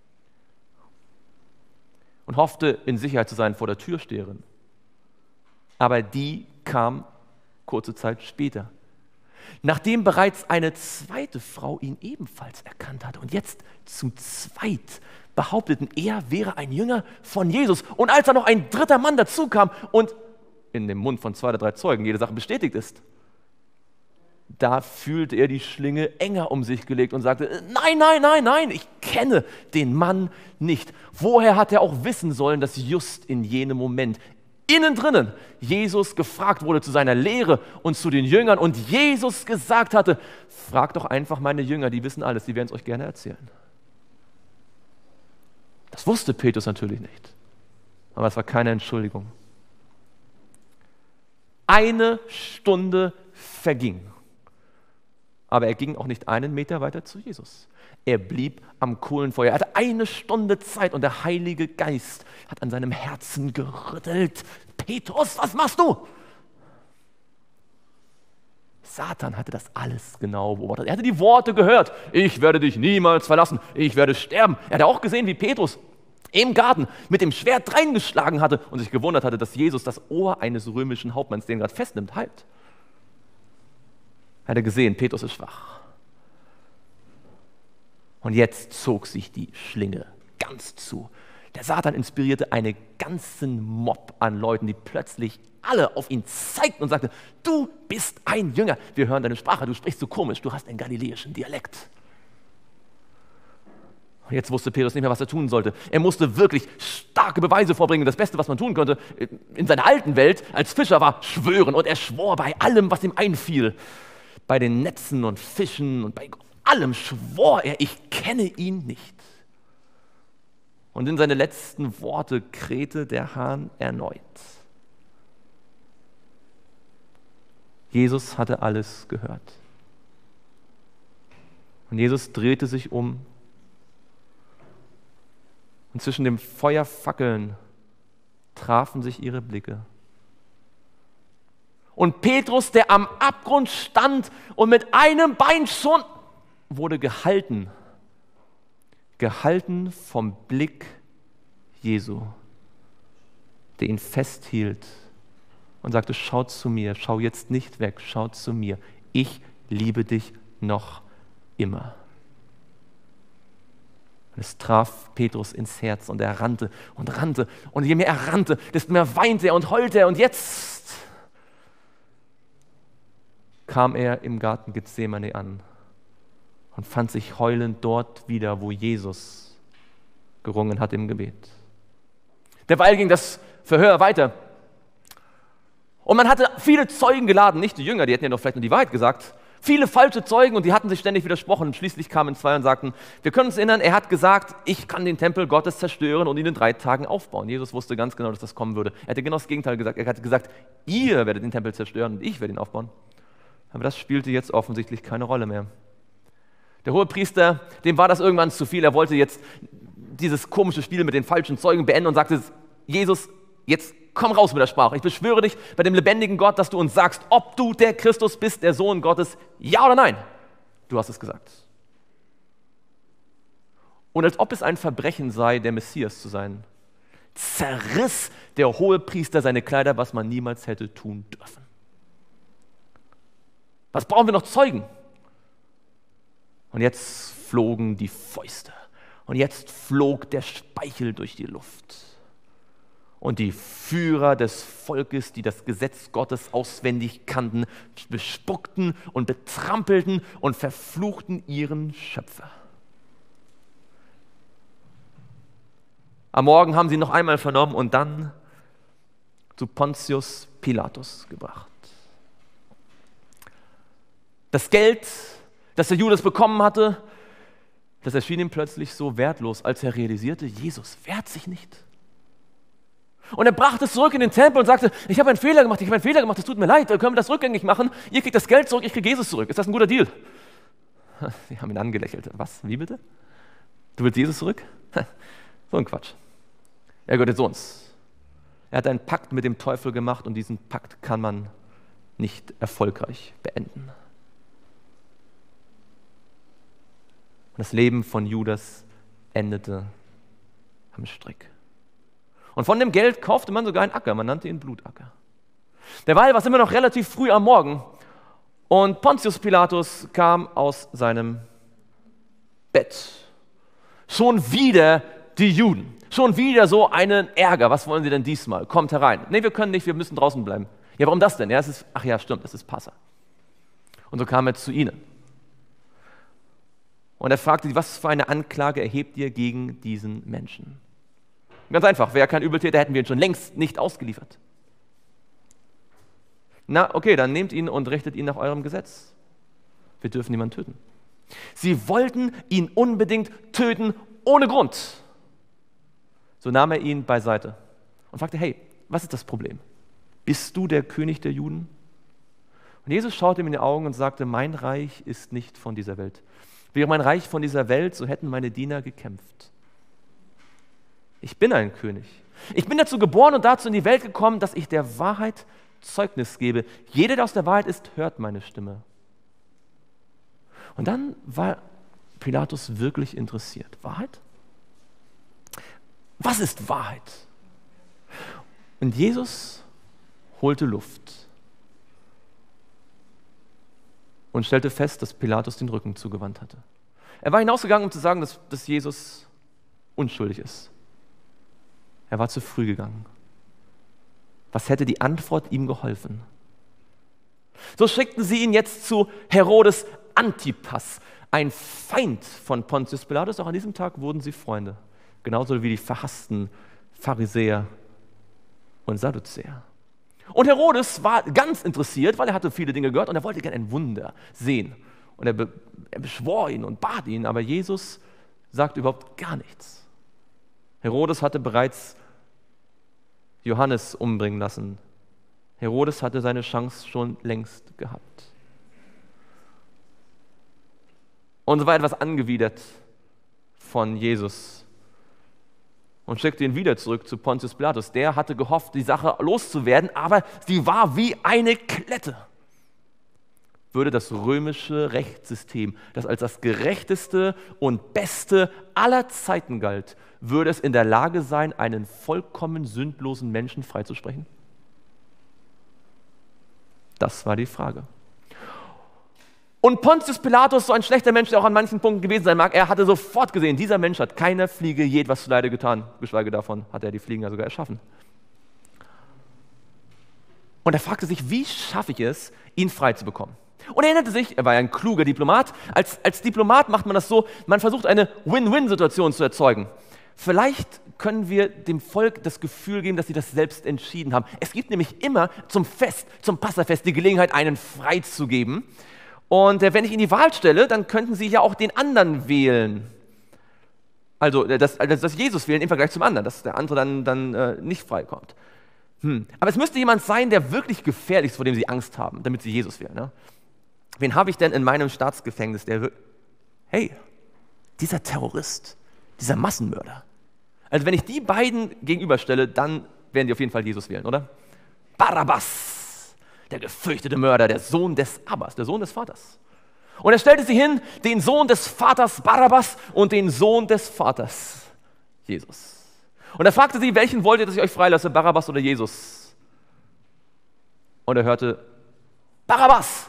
und hoffte, in Sicherheit zu sein vor der Türsteherin. Aber die kam kurze Zeit später, nachdem bereits eine zweite Frau ihn ebenfalls erkannt hatte. Und jetzt zu zweit behaupteten, er wäre ein Jünger von Jesus. Und als da noch ein dritter Mann dazu kam und in dem Mund von zwei oder drei Zeugen jede Sache bestätigt ist, da fühlte er die Schlinge enger um sich gelegt und sagte, nein, nein, nein, nein, ich kenne den Mann nicht. Woher hat er auch wissen sollen, dass just in jenem Moment innen drinnen Jesus gefragt wurde zu seiner Lehre und zu den Jüngern und Jesus gesagt hatte, fragt doch einfach meine Jünger, die wissen alles, die werden es euch gerne erzählen. Das wusste Petrus natürlich nicht, aber es war keine Entschuldigung. Eine Stunde verging, aber er ging auch nicht einen Meter weiter zu Jesus. Er blieb am Kohlenfeuer. Er hatte eine Stunde Zeit und der Heilige Geist hat an seinem Herzen gerüttelt. Petrus, was machst du? Satan hatte das alles genau beobachtet. Er hatte die Worte gehört. Ich werde dich niemals verlassen. Ich werde sterben. Er hatte auch gesehen, wie Petrus im Garten mit dem Schwert reingeschlagen hatte und sich gewundert hatte, dass Jesus das Ohr eines römischen Hauptmanns, den er gerade festnimmt, heilt. Er hatte gesehen, Petrus ist schwach. Und jetzt zog sich die Schlinge ganz zu. Der Satan inspirierte einen ganzen Mob an Leuten, die plötzlich alle auf ihn zeigten und sagten, du bist ein Jünger, wir hören deine Sprache, du sprichst so komisch, du hast einen galiläischen Dialekt. Und jetzt wusste Petrus nicht mehr, was er tun sollte. Er musste wirklich starke Beweise vorbringen. Das Beste, was man tun konnte in seiner alten Welt als Fischer, war schwören. Und er schwor bei allem, was ihm einfiel. Bei den Netzen und Fischen und bei allem schwor er, ich kenne ihn nicht. Und in seine letzten Worte krähte der Hahn erneut. Jesus hatte alles gehört. Und Jesus drehte sich um. Und zwischen den Feuerfackeln trafen sich ihre Blicke. Und Petrus, der am Abgrund stand und mit einem Bein schon, wurde gehalten. Gehalten vom Blick Jesu, der ihn festhielt und sagte, schau zu mir, schau jetzt nicht weg, schau zu mir. Ich liebe dich noch immer. Und es traf Petrus ins Herz und er rannte und rannte. Und je mehr er rannte, desto mehr weinte er und heulte er. Und jetzt kam er im Garten Gethsemane an und fand sich heulend dort wieder, wo Jesus gerungen hat im Gebet. Derweil ging das Verhör weiter. Und man hatte viele Zeugen geladen, nicht die Jünger, die hätten ja doch vielleicht nur die Wahrheit gesagt. Viele falsche Zeugen und die hatten sich ständig widersprochen. Und schließlich kamen zwei und sagten, wir können uns erinnern, er hat gesagt, ich kann den Tempel Gottes zerstören und ihn in drei Tagen aufbauen. Jesus wusste ganz genau, dass das kommen würde. Er hätte genau das Gegenteil gesagt. Er hatte gesagt, ihr werdet den Tempel zerstören und ich werde ihn aufbauen. Aber das spielte jetzt offensichtlich keine Rolle mehr. Der Hohepriester, dem war das irgendwann zu viel. Er wollte jetzt dieses komische Spiel mit den falschen Zeugen beenden und sagte, Jesus, jetzt komm raus mit der Sprache. Ich beschwöre dich bei dem lebendigen Gott, dass du uns sagst, ob du der Christus bist, der Sohn Gottes, ja oder nein. Du hast es gesagt. Und als ob es ein Verbrechen sei, der Messias zu sein, zerriss der Hohepriester seine Kleider, was man niemals hätte tun dürfen. Was brauchen wir noch Zeugen? Und jetzt flogen die Fäuste. Und jetzt flog der Speichel durch die Luft. Und die Führer des Volkes, die das Gesetz Gottes auswendig kannten, bespuckten und betrampelten und verfluchten ihren Schöpfer. Am Morgen haben sie noch einmal vernommen und dann zu Pontius Pilatus gebracht. Das Geld, das der Judas bekommen hatte, das erschien ihm plötzlich so wertlos, als er realisierte, Jesus wehrt sich nicht. Und er brachte es zurück in den Tempel und sagte, ich habe einen Fehler gemacht, ich habe einen Fehler gemacht, es tut mir leid, können wir das rückgängig machen? Ihr kriegt das Geld zurück, ich kriege Jesus zurück. Ist das ein guter Deal? Sie haben ihn angelächelt. Was? Wie bitte? Du willst Jesus zurück? So ein Quatsch. Er gehört jetzt uns. Er hat einen Pakt mit dem Teufel gemacht und diesen Pakt kann man nicht erfolgreich beenden. Und das Leben von Judas endete am Strick. Und von dem Geld kaufte man sogar einen Acker, man nannte ihn Blutacker. Derweil war es immer noch relativ früh am Morgen und Pontius Pilatus kam aus seinem Bett. Schon wieder die Juden, schon wieder so einen Ärger. Was wollen sie denn diesmal? Kommt herein. Nee, wir können nicht, wir müssen draußen bleiben. Ja, warum das denn? Ja, es ist, ach ja, stimmt, es ist Passa. Und so kam er zu ihnen. Und er fragte sie, was für eine Anklage erhebt ihr gegen diesen Menschen? Ganz einfach, wäre kein Übeltäter, hätten wir ihn schon längst nicht ausgeliefert. Na, okay, dann nehmt ihn und richtet ihn nach eurem Gesetz. Wir dürfen niemanden töten. Sie wollten ihn unbedingt töten, ohne Grund. So nahm er ihn beiseite und fragte, hey, was ist das Problem? Bist du der König der Juden? Und Jesus schaute ihm in die Augen und sagte, mein Reich ist nicht von dieser Welt. Wäre mein Reich von dieser Welt, so hätten meine Diener gekämpft. Ich bin ein König. Ich bin dazu geboren und dazu in die Welt gekommen, dass ich der Wahrheit Zeugnis gebe. Jeder, der aus der Wahrheit ist, hört meine Stimme. Und dann war Pilatus wirklich interessiert. Wahrheit? Was ist Wahrheit? Und Jesus holte Luft und stellte fest, dass Pilatus den Rücken zugewandt hatte. Er war hinausgegangen, um zu sagen, dass, dass Jesus unschuldig ist. Er war zu früh gegangen. Was hätte die Antwort ihm geholfen? So schickten sie ihn jetzt zu Herodes Antipas, ein Feind von Pontius Pilatus. Auch an diesem Tag wurden sie Freunde, genauso wie die verhassten Pharisäer und Sadduzäer. Und Herodes war ganz interessiert, weil er hatte viele Dinge gehört und er wollte gerne ein Wunder sehen. Und er, be- er beschwor ihn und bat ihn, aber Jesus sagt überhaupt gar nichts. Herodes hatte bereits Johannes umbringen lassen. Herodes hatte seine Chance schon längst gehabt. Und so war etwas angewidert von Jesus. und schickte ihn wieder zurück zu Pontius Pilatus. Der hatte gehofft, die Sache loszuwerden, aber sie war wie eine Klette. Würde das römische Rechtssystem, das als das gerechteste und beste aller Zeiten galt, würde es in der Lage sein, einen vollkommen sündlosen Menschen freizusprechen? Das war die Frage. Und Pontius Pilatus, so ein schlechter Mensch, der auch an manchen Punkten gewesen sein mag, er hatte sofort gesehen, dieser Mensch hat keiner Fliege je etwas zuleide getan, geschweige davon hat er die Fliegen ja sogar erschaffen. Und er fragte sich, wie schaffe ich es, ihn frei zu bekommen? Und er erinnerte sich, er war ja ein kluger Diplomat, als, als Diplomat macht man das so, man versucht eine Win-Win-Situation zu erzeugen. Vielleicht können wir dem Volk das Gefühl geben, dass sie das selbst entschieden haben. Es gibt nämlich immer zum Fest, zum Passafest die Gelegenheit, einen freizugeben. Und äh, wenn ich in die Wahl stelle, dann könnten sie ja auch den anderen wählen. Also, äh, das, also das Jesus wählen im Vergleich zum anderen, dass der andere dann, dann äh, nicht freikommt. Hm. Aber es müsste jemand sein, der wirklich gefährlich ist, vor dem sie Angst haben, damit sie Jesus wählen. Ne? Wen habe ich denn in meinem Staatsgefängnis, der wirklich... Hey, dieser Terrorist, dieser Massenmörder. Also wenn ich die beiden gegenüberstelle, dann werden die auf jeden Fall Jesus wählen, oder? Barabbas, der gefürchtete Mörder, der Sohn des Abbas, der Sohn des Vaters. Und er stellte sie hin, den Sohn des Vaters Barabbas und den Sohn des Vaters Jesus. Und er fragte sie, welchen wollt ihr, dass ich euch freilasse, Barabbas oder Jesus? Und er hörte, Barabbas!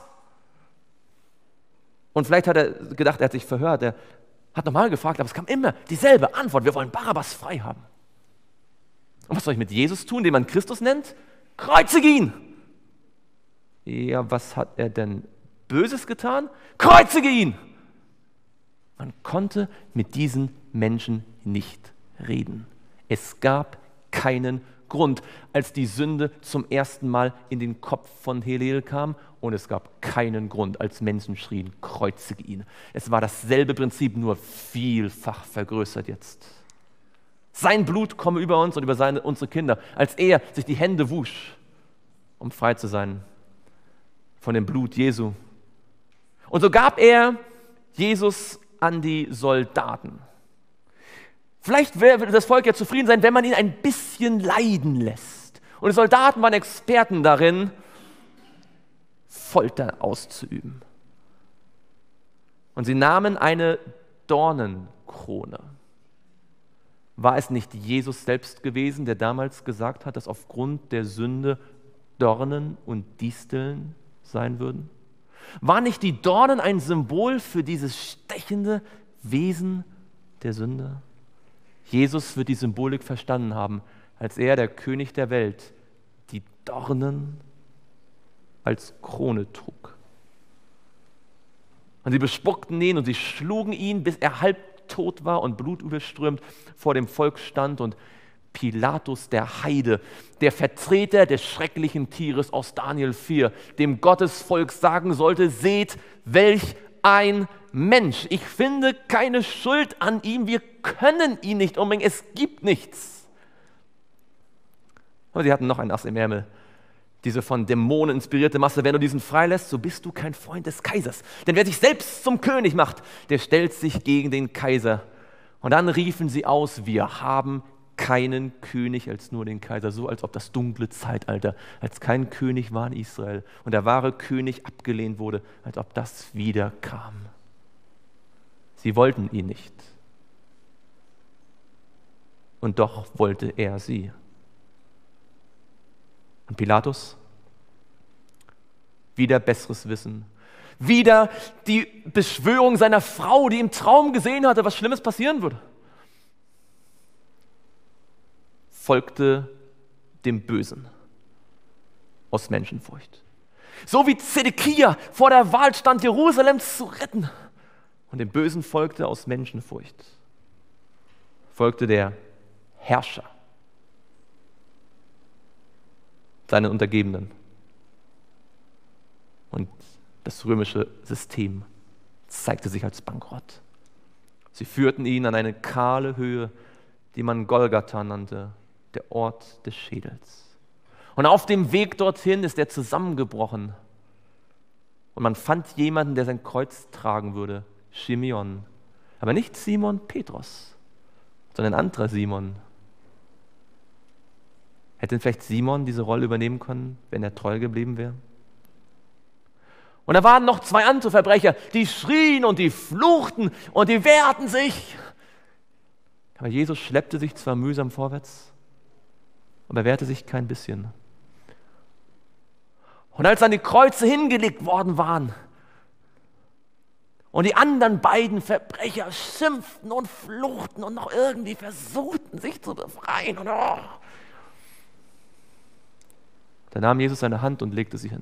Und vielleicht hat er gedacht, er hat sich verhört, er hat nochmal gefragt, aber es kam immer dieselbe Antwort, wir wollen Barabbas frei haben. Und was soll ich mit Jesus tun, den man Christus nennt? Kreuzige ihn! Ja, was hat er denn Böses getan? Kreuzige ihn! Man konnte mit diesen Menschen nicht reden. Es gab keinen Grund, als die Sünde zum ersten Mal in den Kopf von Hillel kam, und es gab keinen Grund, als Menschen schrien, kreuzige ihn. Es war dasselbe Prinzip, nur vielfach vergrößert jetzt. Sein Blut komme über uns und über seine, unsere Kinder, als er sich die Hände wusch, um frei zu sein von dem Blut Jesu. Und so gab er Jesus an die Soldaten. Vielleicht würde das Volk ja zufrieden sein, wenn man ihn ein bisschen leiden lässt. Und die Soldaten waren Experten darin, Folter auszuüben. Und sie nahmen eine Dornenkrone. War es nicht Jesus selbst gewesen, der damals gesagt hat, dass aufgrund der Sünde Dornen und Disteln sein würden? War nicht die Dornen ein Symbol für dieses stechende Wesen der Sünde? Jesus wird die Symbolik verstanden haben, als er, der König der Welt, die Dornen als Krone trug. Und sie bespuckten ihn und sie schlugen ihn, bis er halbtot war und blutüberströmt vor dem Volk stand. Und Pilatus, der Heide, der Vertreter des schrecklichen Tieres aus Daniel vier, dem Gottesvolk sagen sollte, seht, welch ein Mensch. Ich finde keine Schuld an ihm, wir können ihn nicht umbringen, es gibt nichts. Aber sie hatten noch ein Ass im Ärmel. Diese von Dämonen inspirierte Masse, wenn du diesen freilässt, so bist du kein Freund des Kaisers. Denn wer sich selbst zum König macht, der stellt sich gegen den Kaiser. Und dann riefen sie aus, wir haben keinen König als nur den Kaiser, so als ob das dunkle Zeitalter, als kein König war in Israel und der wahre König abgelehnt wurde, als ob das wieder kam. Sie wollten ihn nicht. Und doch wollte er sie. Und Pilatus, wieder besseres Wissen, wieder die Beschwörung seiner Frau, die im Traum gesehen hatte, was Schlimmes passieren würde, folgte dem Bösen aus Menschenfurcht. So wie Zedekia vor der Wahl stand, Jerusalem zu retten, und dem Bösen folgte aus Menschenfurcht, folgte der Herrscher, seinen Untergebenen. Und das römische System zeigte sich als bankrott. Sie führten ihn an eine kahle Höhe, die man Golgatha nannte, der Ort des Schädels. Und auf dem Weg dorthin ist er zusammengebrochen. Und man fand jemanden, der sein Kreuz tragen würde, Shimeon. Aber nicht Simon Petrus, sondern ein anderer Simon, Hätte vielleicht Simon diese Rolle übernehmen können, wenn er treu geblieben wäre? Und da waren noch zwei andere Verbrecher, die schrien und die fluchten und die wehrten sich. Aber Jesus schleppte sich zwar mühsam vorwärts, aber er wehrte sich kein bisschen. Und als dann die Kreuze hingelegt worden waren und die anderen beiden Verbrecher schimpften und fluchten und noch irgendwie versuchten, sich zu befreien, und oh, da nahm Jesus seine Hand und legte sie hin.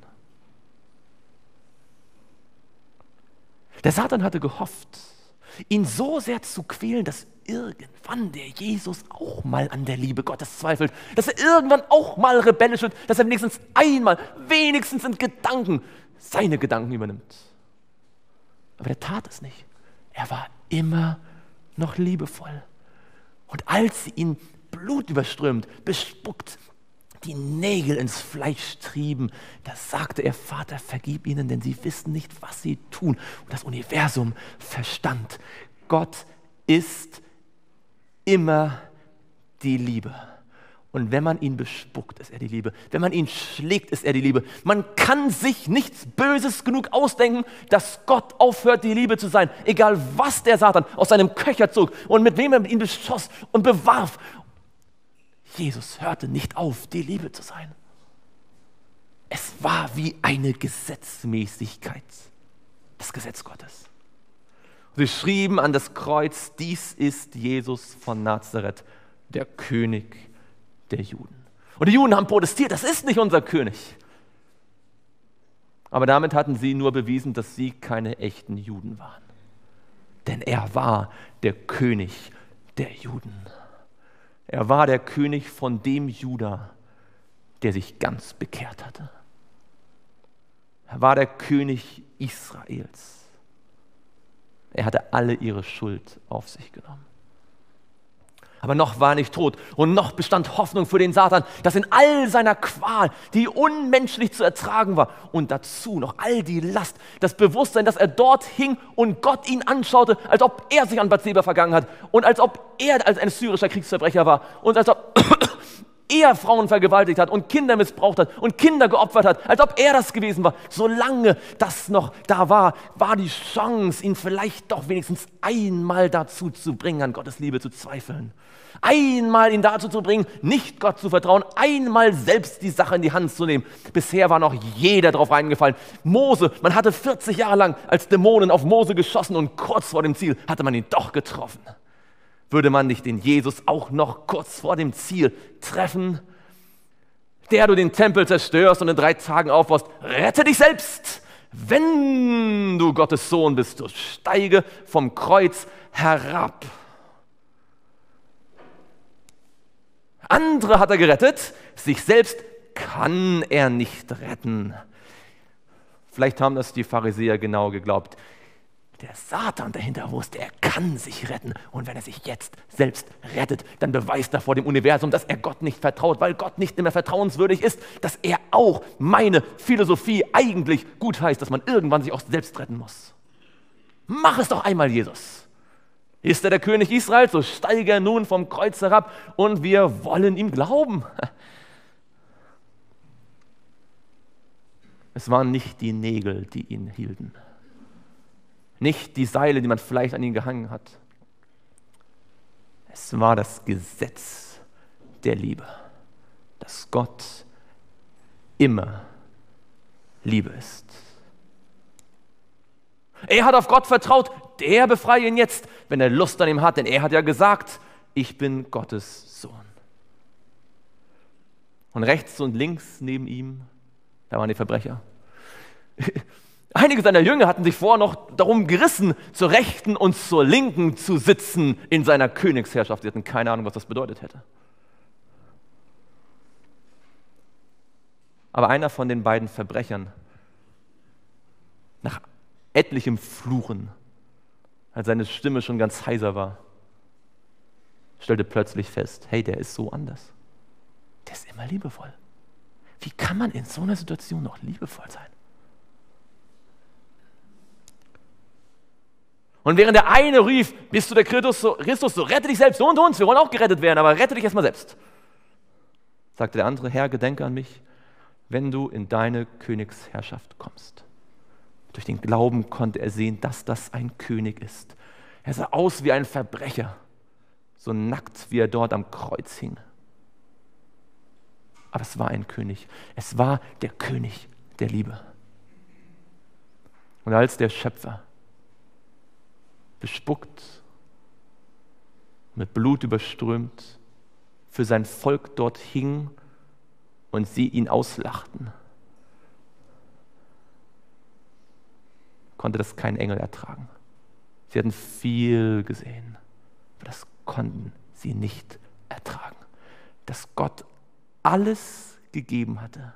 Der Satan hatte gehofft, ihn so sehr zu quälen, dass irgendwann der Jesus auch mal an der Liebe Gottes zweifelt, dass er irgendwann auch mal rebellisch wird, dass er wenigstens einmal, wenigstens in Gedanken, seine Gedanken übernimmt. Aber er tat es nicht. Er war immer noch liebevoll. Und als sie ihn blutüberströmt, bespuckt, die Nägel ins Fleisch trieben, da sagte er: Vater, vergib ihnen, denn sie wissen nicht, was sie tun. Und das Universum verstand, Gott ist immer die Liebe. Und wenn man ihn bespuckt, ist er die Liebe. Wenn man ihn schlägt, ist er die Liebe. Man kann sich nichts Böses genug ausdenken, dass Gott aufhört, die Liebe zu sein. Egal was der Satan aus seinem Köcher zog und mit wem er ihn beschoss und bewarf. Jesus hörte nicht auf, die Liebe zu sein. Es war wie eine Gesetzmäßigkeit, das Gesetz Gottes. Sie schrieben an das Kreuz: Dies ist Jesus von Nazareth, der König der Juden. Und die Juden haben protestiert: Das ist nicht unser König. Aber damit hatten sie nur bewiesen, dass sie keine echten Juden waren. Denn er war der König der Juden. Er war der König von dem Juda, der sich ganz bekehrt hatte. Er war der König Israels. Er hatte alle ihre Schuld auf sich genommen. Aber noch war er nicht tot und noch bestand Hoffnung für den Satan, dass in all seiner Qual, die unmenschlich zu ertragen war, und dazu noch all die Last, das Bewusstsein, dass er dort hing und Gott ihn anschaute, als ob er sich an Bathseba vergangen hat und als ob er als ein syrischer Kriegsverbrecher war und als ob er Frauen vergewaltigt hat und Kinder missbraucht hat und Kinder geopfert hat, als ob er das gewesen war. Solange das noch da war, war die Chance, ihn vielleicht doch wenigstens einmal dazu zu bringen, an Gottes Liebe zu zweifeln. Einmal ihn dazu zu bringen, nicht Gott zu vertrauen, einmal selbst die Sache in die Hand zu nehmen. Bisher war noch jeder drauf reingefallen. Mose, man hatte vierzig Jahre lang als Dämonen auf Mose geschossen und kurz vor dem Ziel hatte man ihn doch getroffen. Würde man nicht den Jesus auch noch kurz vor dem Ziel treffen? Der du den Tempel zerstörst und in drei Tagen aufbaust, rette dich selbst! Wenn du Gottes Sohn bist, so steige vom Kreuz herab. Andere hat er gerettet, sich selbst kann er nicht retten. Vielleicht haben das die Pharisäer genau geglaubt. Der Satan dahinter wusste, er kann sich retten. Und wenn er sich jetzt selbst rettet, dann beweist er vor dem Universum, dass er Gott nicht vertraut, weil Gott nicht mehr vertrauenswürdig ist, dass er auch meine Philosophie eigentlich gut heißt, dass man irgendwann sich auch selbst retten muss. Mach es doch einmal, Jesus. Ist er der König Israels, so steige er nun vom Kreuz herab und wir wollen ihm glauben. Es waren nicht die Nägel, die ihn hielten. Nicht die Seile, die man vielleicht an ihn gehangen hat. Es war das Gesetz der Liebe, dass Gott immer Liebe ist. Er hat auf Gott vertraut, der befreie ihn jetzt, wenn er Lust an ihm hat, denn er hat ja gesagt, ich bin Gottes Sohn. Und rechts und links neben ihm, da waren die Verbrecher. Einige seiner Jünger hatten sich vorher noch darum gerissen, zur Rechten und zur Linken zu sitzen in seiner Königsherrschaft. Sie hatten keine Ahnung, was das bedeutet hätte. Aber einer von den beiden Verbrechern, nach etlichem Fluchen, als seine Stimme schon ganz heiser war, stellte plötzlich fest, hey, der ist so anders. Der ist immer liebevoll. Wie kann man in so einer Situation noch liebevoll sein? Und während der eine rief, bist du der Christus, so, Christus, so rette dich selbst und uns, wir wollen auch gerettet werden, aber rette dich erstmal selbst. Sagte der andere, Herr, gedenke an mich, wenn du in deine Königsherrschaft kommst. Durch den Glauben konnte er sehen, dass das ein König ist. Er sah aus wie ein Verbrecher, so nackt, wie er dort am Kreuz hing. Aber es war ein König. Es war der König der Liebe. Und als der Schöpfer bespuckt, mit Blut überströmt, für sein Volk dort hing und sie ihn auslachten, konnte das kein Engel ertragen. Sie hatten viel gesehen, aber das konnten sie nicht ertragen. Dass Gott alles gegeben hatte.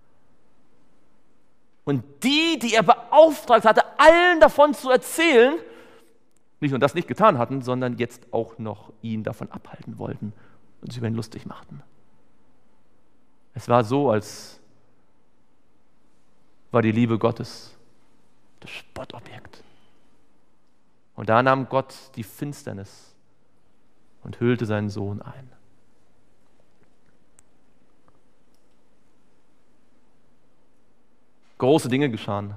Und die, die er beauftragt hatte, allen davon zu erzählen, nicht nur das nicht getan hatten, sondern jetzt auch noch ihn davon abhalten wollten und sich über ihn lustig machten. Es war so, als war die Liebe Gottes das Spottobjekt. Und da nahm Gott die Finsternis und hüllte seinen Sohn ein. Große Dinge geschahen.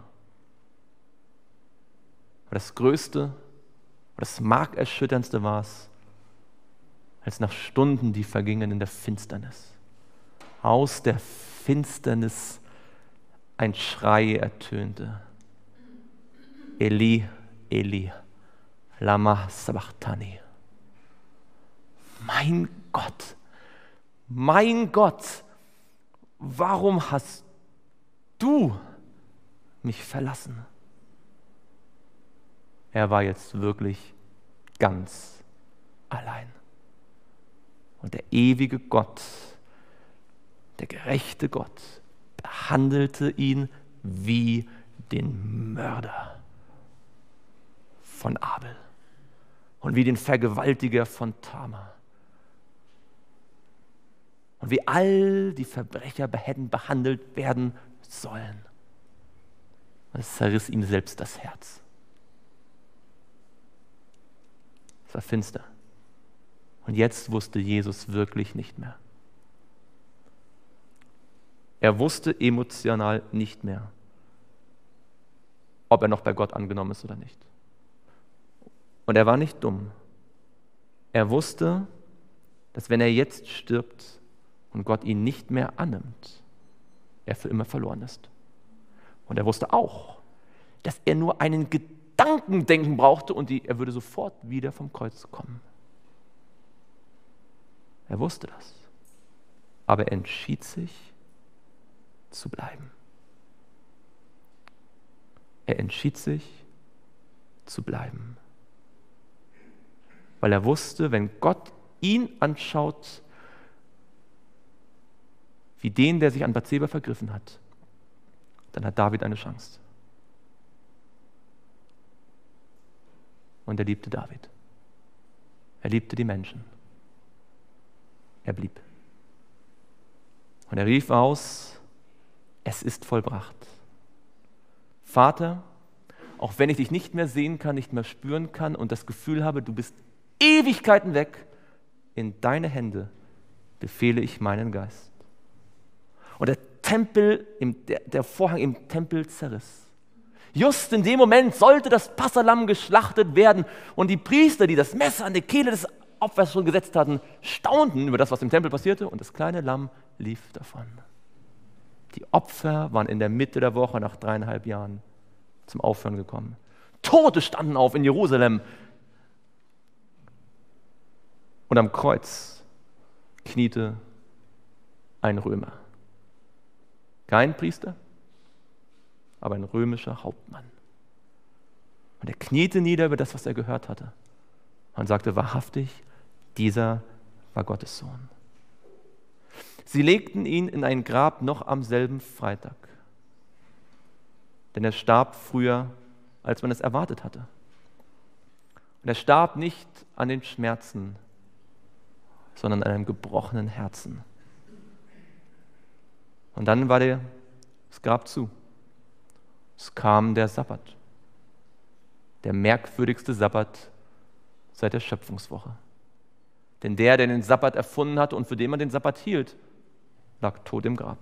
Aber das Größte, das Markerschütterndste war es, als nach Stunden, die vergingen in der Finsternis, aus der Finsternis ein Schrei ertönte. Eli, Eli, lama sabachthani. Mein Gott, mein Gott, warum hast du mich verlassen? Er war jetzt wirklich ganz allein. Und der ewige Gott, der gerechte Gott, behandelte ihn wie den Mörder von Abel und wie den Vergewaltiger von Tamar. Und wie all die Verbrecher hätten behandelt werden sollen. Und es zerriss ihm selbst das Herz. Es war finster. Und jetzt wusste Jesus wirklich nicht mehr. Er wusste emotional nicht mehr, ob er noch bei Gott angenommen ist oder nicht. Und er war nicht dumm. Er wusste, dass wenn er jetzt stirbt und Gott ihn nicht mehr annimmt, er für immer verloren ist. Und er wusste auch, dass er nur einen Gedankendenken brauchte und die, er würde sofort wieder vom Kreuz kommen. Er wusste das. Aber er entschied sich zu bleiben. Er entschied sich zu bleiben. Weil er wusste, wenn Gott ihn anschaut, wie den, der sich an Bathseba vergriffen hat, dann hat David eine Chance. Und er liebte David. Er liebte die Menschen. Er blieb. Und er rief aus, es ist vollbracht. Vater, auch wenn ich dich nicht mehr sehen kann, nicht mehr spüren kann und das Gefühl habe, du bist Ewigkeiten weg, in deine Hände befehle ich meinen Geist. Und der Tempel, der, der Vorhang im Tempel zerriss. Just in dem Moment sollte das Passahlamm geschlachtet werden und die Priester, die das Messer an die Kehle des Opfers schon gesetzt hatten, staunten über das, was im Tempel passierte und das kleine Lamm lief davon. Die Opfer waren in der Mitte der Woche nach dreieinhalb Jahren zum Aufhören gekommen. Tote standen auf in Jerusalem. Und am Kreuz kniete ein Römer. Kein Priester, aber ein römischer Hauptmann. Und er kniete nieder über das, was er gehört hatte und sagte wahrhaftig, dieser war Gottes Sohn. Sie legten ihn in ein Grab noch am selben Freitag, denn er starb früher, als man es erwartet hatte. Und er starb nicht an den Schmerzen, sondern an einem gebrochenen Herzen. Und dann war der, das Grab zu. Es kam der Sabbat, der merkwürdigste Sabbat seit der Schöpfungswoche. Denn der, der den Sabbat erfunden hatte und für den man den Sabbat hielt, lag tot im Grab.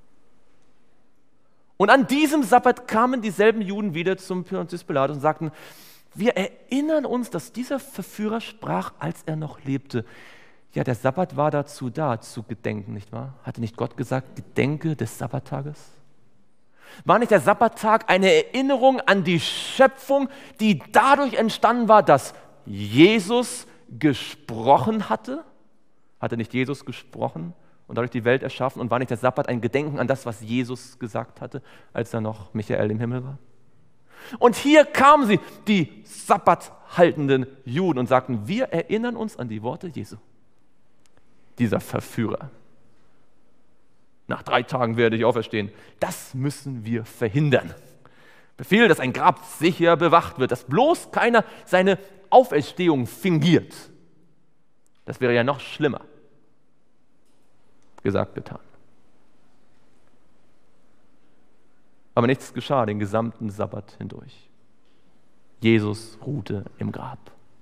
Und an diesem Sabbat kamen dieselben Juden wieder zum Pontius Pilatus und sagten, wir erinnern uns, dass dieser Verführer sprach, als er noch lebte. Ja, der Sabbat war dazu da, zu gedenken, nicht wahr? Hatte nicht Gott gesagt, gedenke des Sabbattages? War nicht der Sabbattag eine Erinnerung an die Schöpfung, die dadurch entstanden war, dass Jesus gesprochen hatte? Hatte nicht Jesus gesprochen und dadurch die Welt erschaffen? Und war nicht der Sabbat ein Gedenken an das, was Jesus gesagt hatte, als er noch Michael im Himmel war? Und hier kamen sie, die sabbathaltenden Juden, und sagten, wir erinnern uns an die Worte Jesu. Dieser Verführer. Nach drei Tagen werde ich auferstehen. Das müssen wir verhindern. Befehl, dass ein Grab sicher bewacht wird, dass bloß keiner seine Auferstehung fingiert. Das wäre ja noch schlimmer. Gesagt, getan. Aber nichts geschah den gesamten Sabbat hindurch. Jesus ruhte im Grab.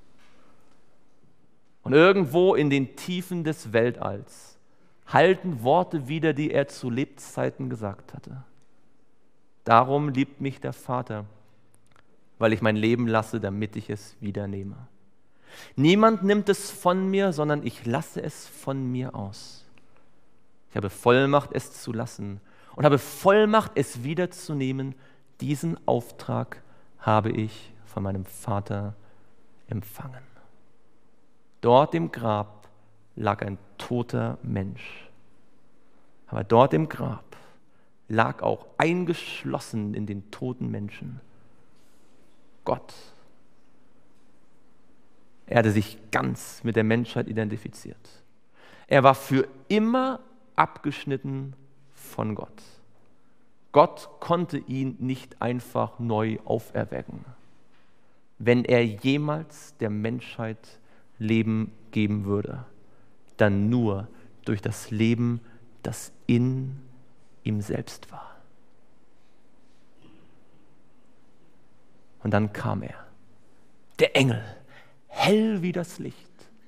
Und irgendwo in den Tiefen des Weltalls halten Worte wieder, die er zu Lebzeiten gesagt hatte. Darum liebt mich der Vater, weil ich mein Leben lasse, damit ich es wieder nehme. Niemand nimmt es von mir, sondern ich lasse es von mir aus. Ich habe Vollmacht, es zu lassen und habe Vollmacht, es wiederzunehmen. Diesen Auftrag habe ich von meinem Vater empfangen. Dort im Grab lag ein toter Mensch. Aber dort im Grab lag auch eingeschlossen in den toten Menschen Gott. Er hatte sich ganz mit der Menschheit identifiziert. Er war für immer abgeschnitten von Gott. Gott konnte ihn nicht einfach neu auferwecken, wenn er jemals der Menschheit Leben geben würde, dann nur durch das Leben, das in ihm selbst war. Und dann kam er, der Engel, hell wie das Licht.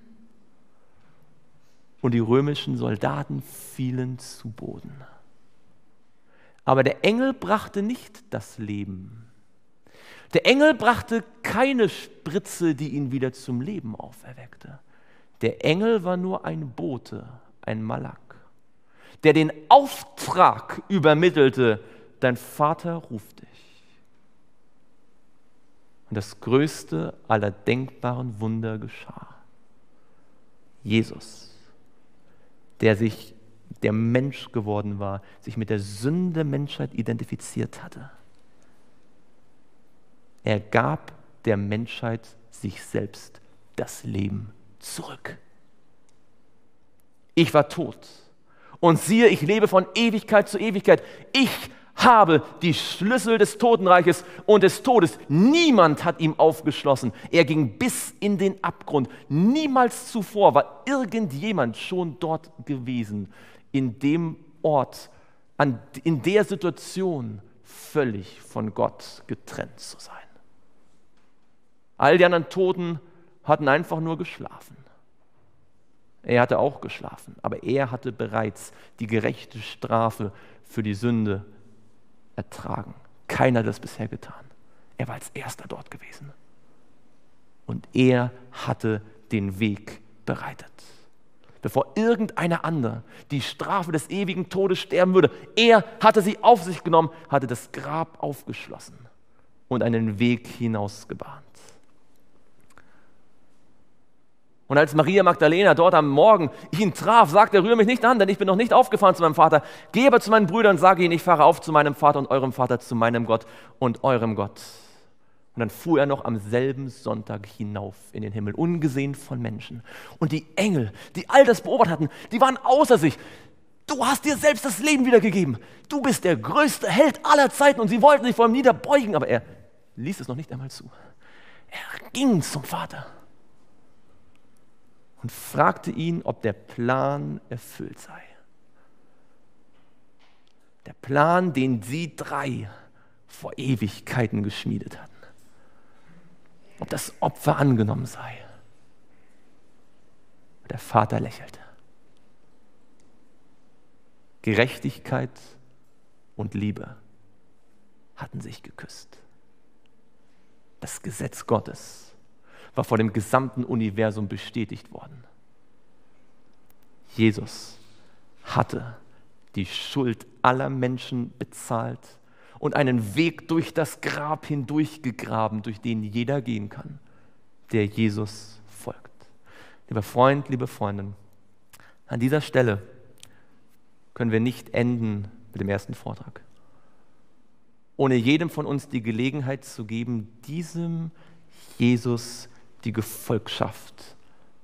Und die römischen Soldaten fielen zu Boden. Aber der Engel brachte nicht das Leben. Der Engel brachte keine Spritze, die ihn wieder zum Leben auferweckte. Der Engel war nur ein Bote, ein Malak, der den Auftrag übermittelte, dein Vater ruft dich. Und das größte aller denkbaren Wunder geschah. Jesus, der sich der Mensch geworden war, sich mit der Sünde der Menschheit identifiziert hatte. Er gab der Menschheit sich selbst das Leben zurück. Ich war tot und siehe, ich lebe von Ewigkeit zu Ewigkeit. Ich habe die Schlüssel des Totenreiches und des Todes. Niemand hat ihm aufgeschlossen. Er ging bis in den Abgrund. Niemals zuvor war irgendjemand schon dort gewesen, in dem Ort, an, in der Situation völlig von Gott getrennt zu sein. All die anderen Toten hatten einfach nur geschlafen. Er hatte auch geschlafen, aber er hatte bereits die gerechte Strafe für die Sünde ertragen. Keiner hat das bisher getan. Er war als Erster dort gewesen. Und er hatte den Weg bereitet. Bevor irgendeiner andere die Strafe des ewigen Todes sterben würde, er hatte sie auf sich genommen, hatte das Grab aufgeschlossen und einen Weg hinausgebahnt. Und als Maria Magdalena dort am Morgen ihn traf, sagte er, rühre mich nicht an, denn ich bin noch nicht aufgefahren zu meinem Vater. Gehe aber zu meinen Brüdern und sage ihnen, ich fahre auf zu meinem Vater und eurem Vater, zu meinem Gott und eurem Gott. Und dann fuhr er noch am selben Sonntag hinauf in den Himmel, ungesehen von Menschen. Und die Engel, die all das beobachtet hatten, die waren außer sich. Du hast dir selbst das Leben wiedergegeben. Du bist der größte Held aller Zeiten. Und sie wollten sich vor ihm niederbeugen, aber er ließ es noch nicht einmal zu. Er ging zum Vater und fragte ihn, ob der Plan erfüllt sei. Der Plan, den sie drei vor Ewigkeiten geschmiedet hatten. Ob das Opfer angenommen sei. Der Vater lächelte. Gerechtigkeit und Liebe hatten sich geküsst. Das Gesetz Gottes war vor dem gesamten Universum bestätigt worden. Jesus hatte die Schuld aller Menschen bezahlt und einen Weg durch das Grab hindurch gegraben, durch den jeder gehen kann, der Jesus folgt. Lieber Freund, liebe Freundin, an dieser Stelle können wir nicht enden mit dem ersten Vortrag, ohne jedem von uns die Gelegenheit zu geben, diesem Jesus die Gefolgschaft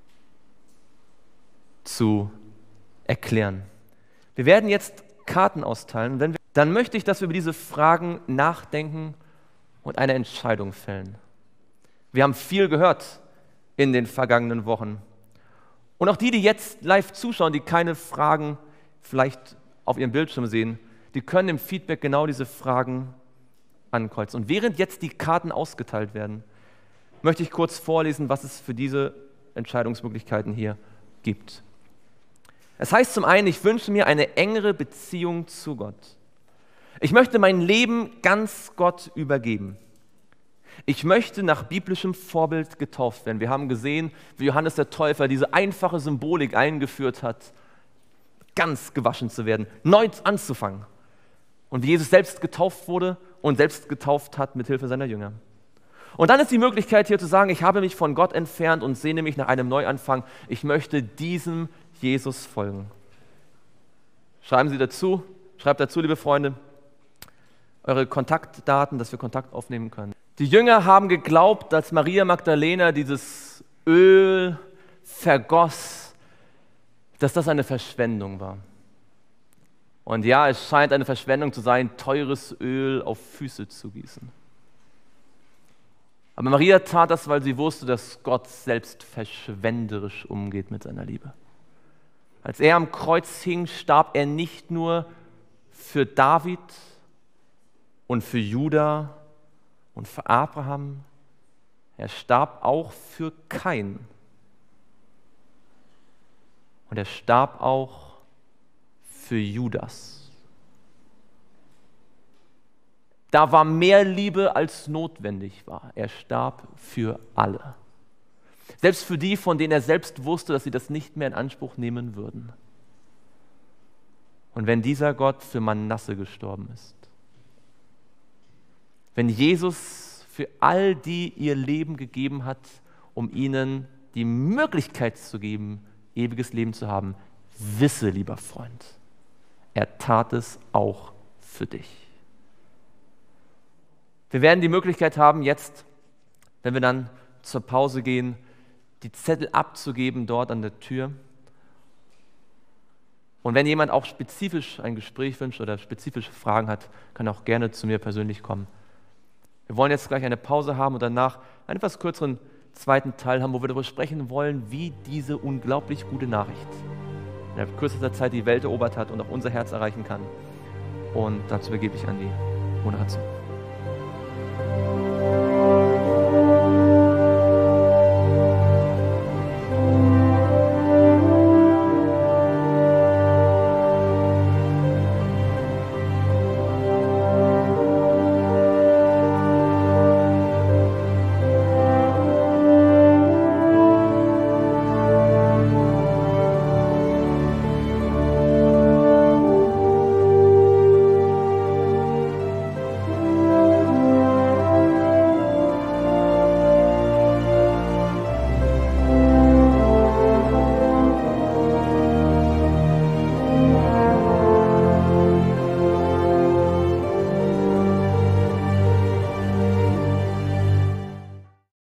zu erklären. Wir werden jetzt Karten austeilen und wenn wir, dann möchte ich, dass wir über diese Fragen nachdenken und eine Entscheidung fällen. Wir haben viel gehört in den vergangenen Wochen. Und auch die, die jetzt live zuschauen, die keine Fragen vielleicht auf ihrem Bildschirm sehen, die können im Feedback genau diese Fragen ankreuzen. Und während jetzt die Karten ausgeteilt werden, möchte ich kurz vorlesen, was es für diese Entscheidungsmöglichkeiten hier gibt. Es heißt zum einen, ich wünsche mir eine engere Beziehung zu Gott. Ich möchte mein Leben ganz Gott übergeben. Ich möchte nach biblischem Vorbild getauft werden. Wir haben gesehen, wie Johannes der Täufer diese einfache Symbolik eingeführt hat, ganz gewaschen zu werden, neu anzufangen. Und wie Jesus selbst getauft wurde und selbst getauft hat mit Hilfe seiner Jünger. Und dann ist die Möglichkeit hier zu sagen, ich habe mich von Gott entfernt und sehne mich nach einem Neuanfang. Ich möchte diesem Jesus folgen. Schreiben Sie dazu, schreibt dazu, liebe Freunde, eure Kontaktdaten, dass wir Kontakt aufnehmen können. Die Jünger haben geglaubt, dass Maria Magdalena dieses Öl vergoss, dass das eine Verschwendung war. Und ja, es scheint eine Verschwendung zu sein, teures Öl auf Füße zu gießen. Aber Maria tat das, weil sie wusste, dass Gott selbst verschwenderisch umgeht mit seiner Liebe. Als er am Kreuz hing, starb er nicht nur für David und für Juda und für Abraham, er starb auch für Kain. Und er starb auch für Judas. Da war mehr Liebe als notwendig war. Er starb für alle. Selbst für die, von denen er selbst wusste, dass sie das nicht mehr in Anspruch nehmen würden. Und wenn dieser Gott für Manasse gestorben ist, wenn Jesus für all die ihr Leben gegeben hat, um ihnen die Möglichkeit zu geben, ewiges Leben zu haben, wisse, lieber Freund, er tat es auch für dich. Wir werden die Möglichkeit haben, jetzt, wenn wir dann zur Pause gehen, die Zettel abzugeben dort an der Tür. Und wenn jemand auch spezifisch ein Gespräch wünscht oder spezifische Fragen hat, kann er auch gerne zu mir persönlich kommen. Wir wollen jetzt gleich eine Pause haben und danach einen etwas kürzeren zweiten Teil haben, wo wir darüber sprechen wollen, wie diese unglaublich gute Nachricht in kürzester Zeit die Welt erobert hat und auch unser Herz erreichen kann. Und dazu übergebe ich an die Moderation.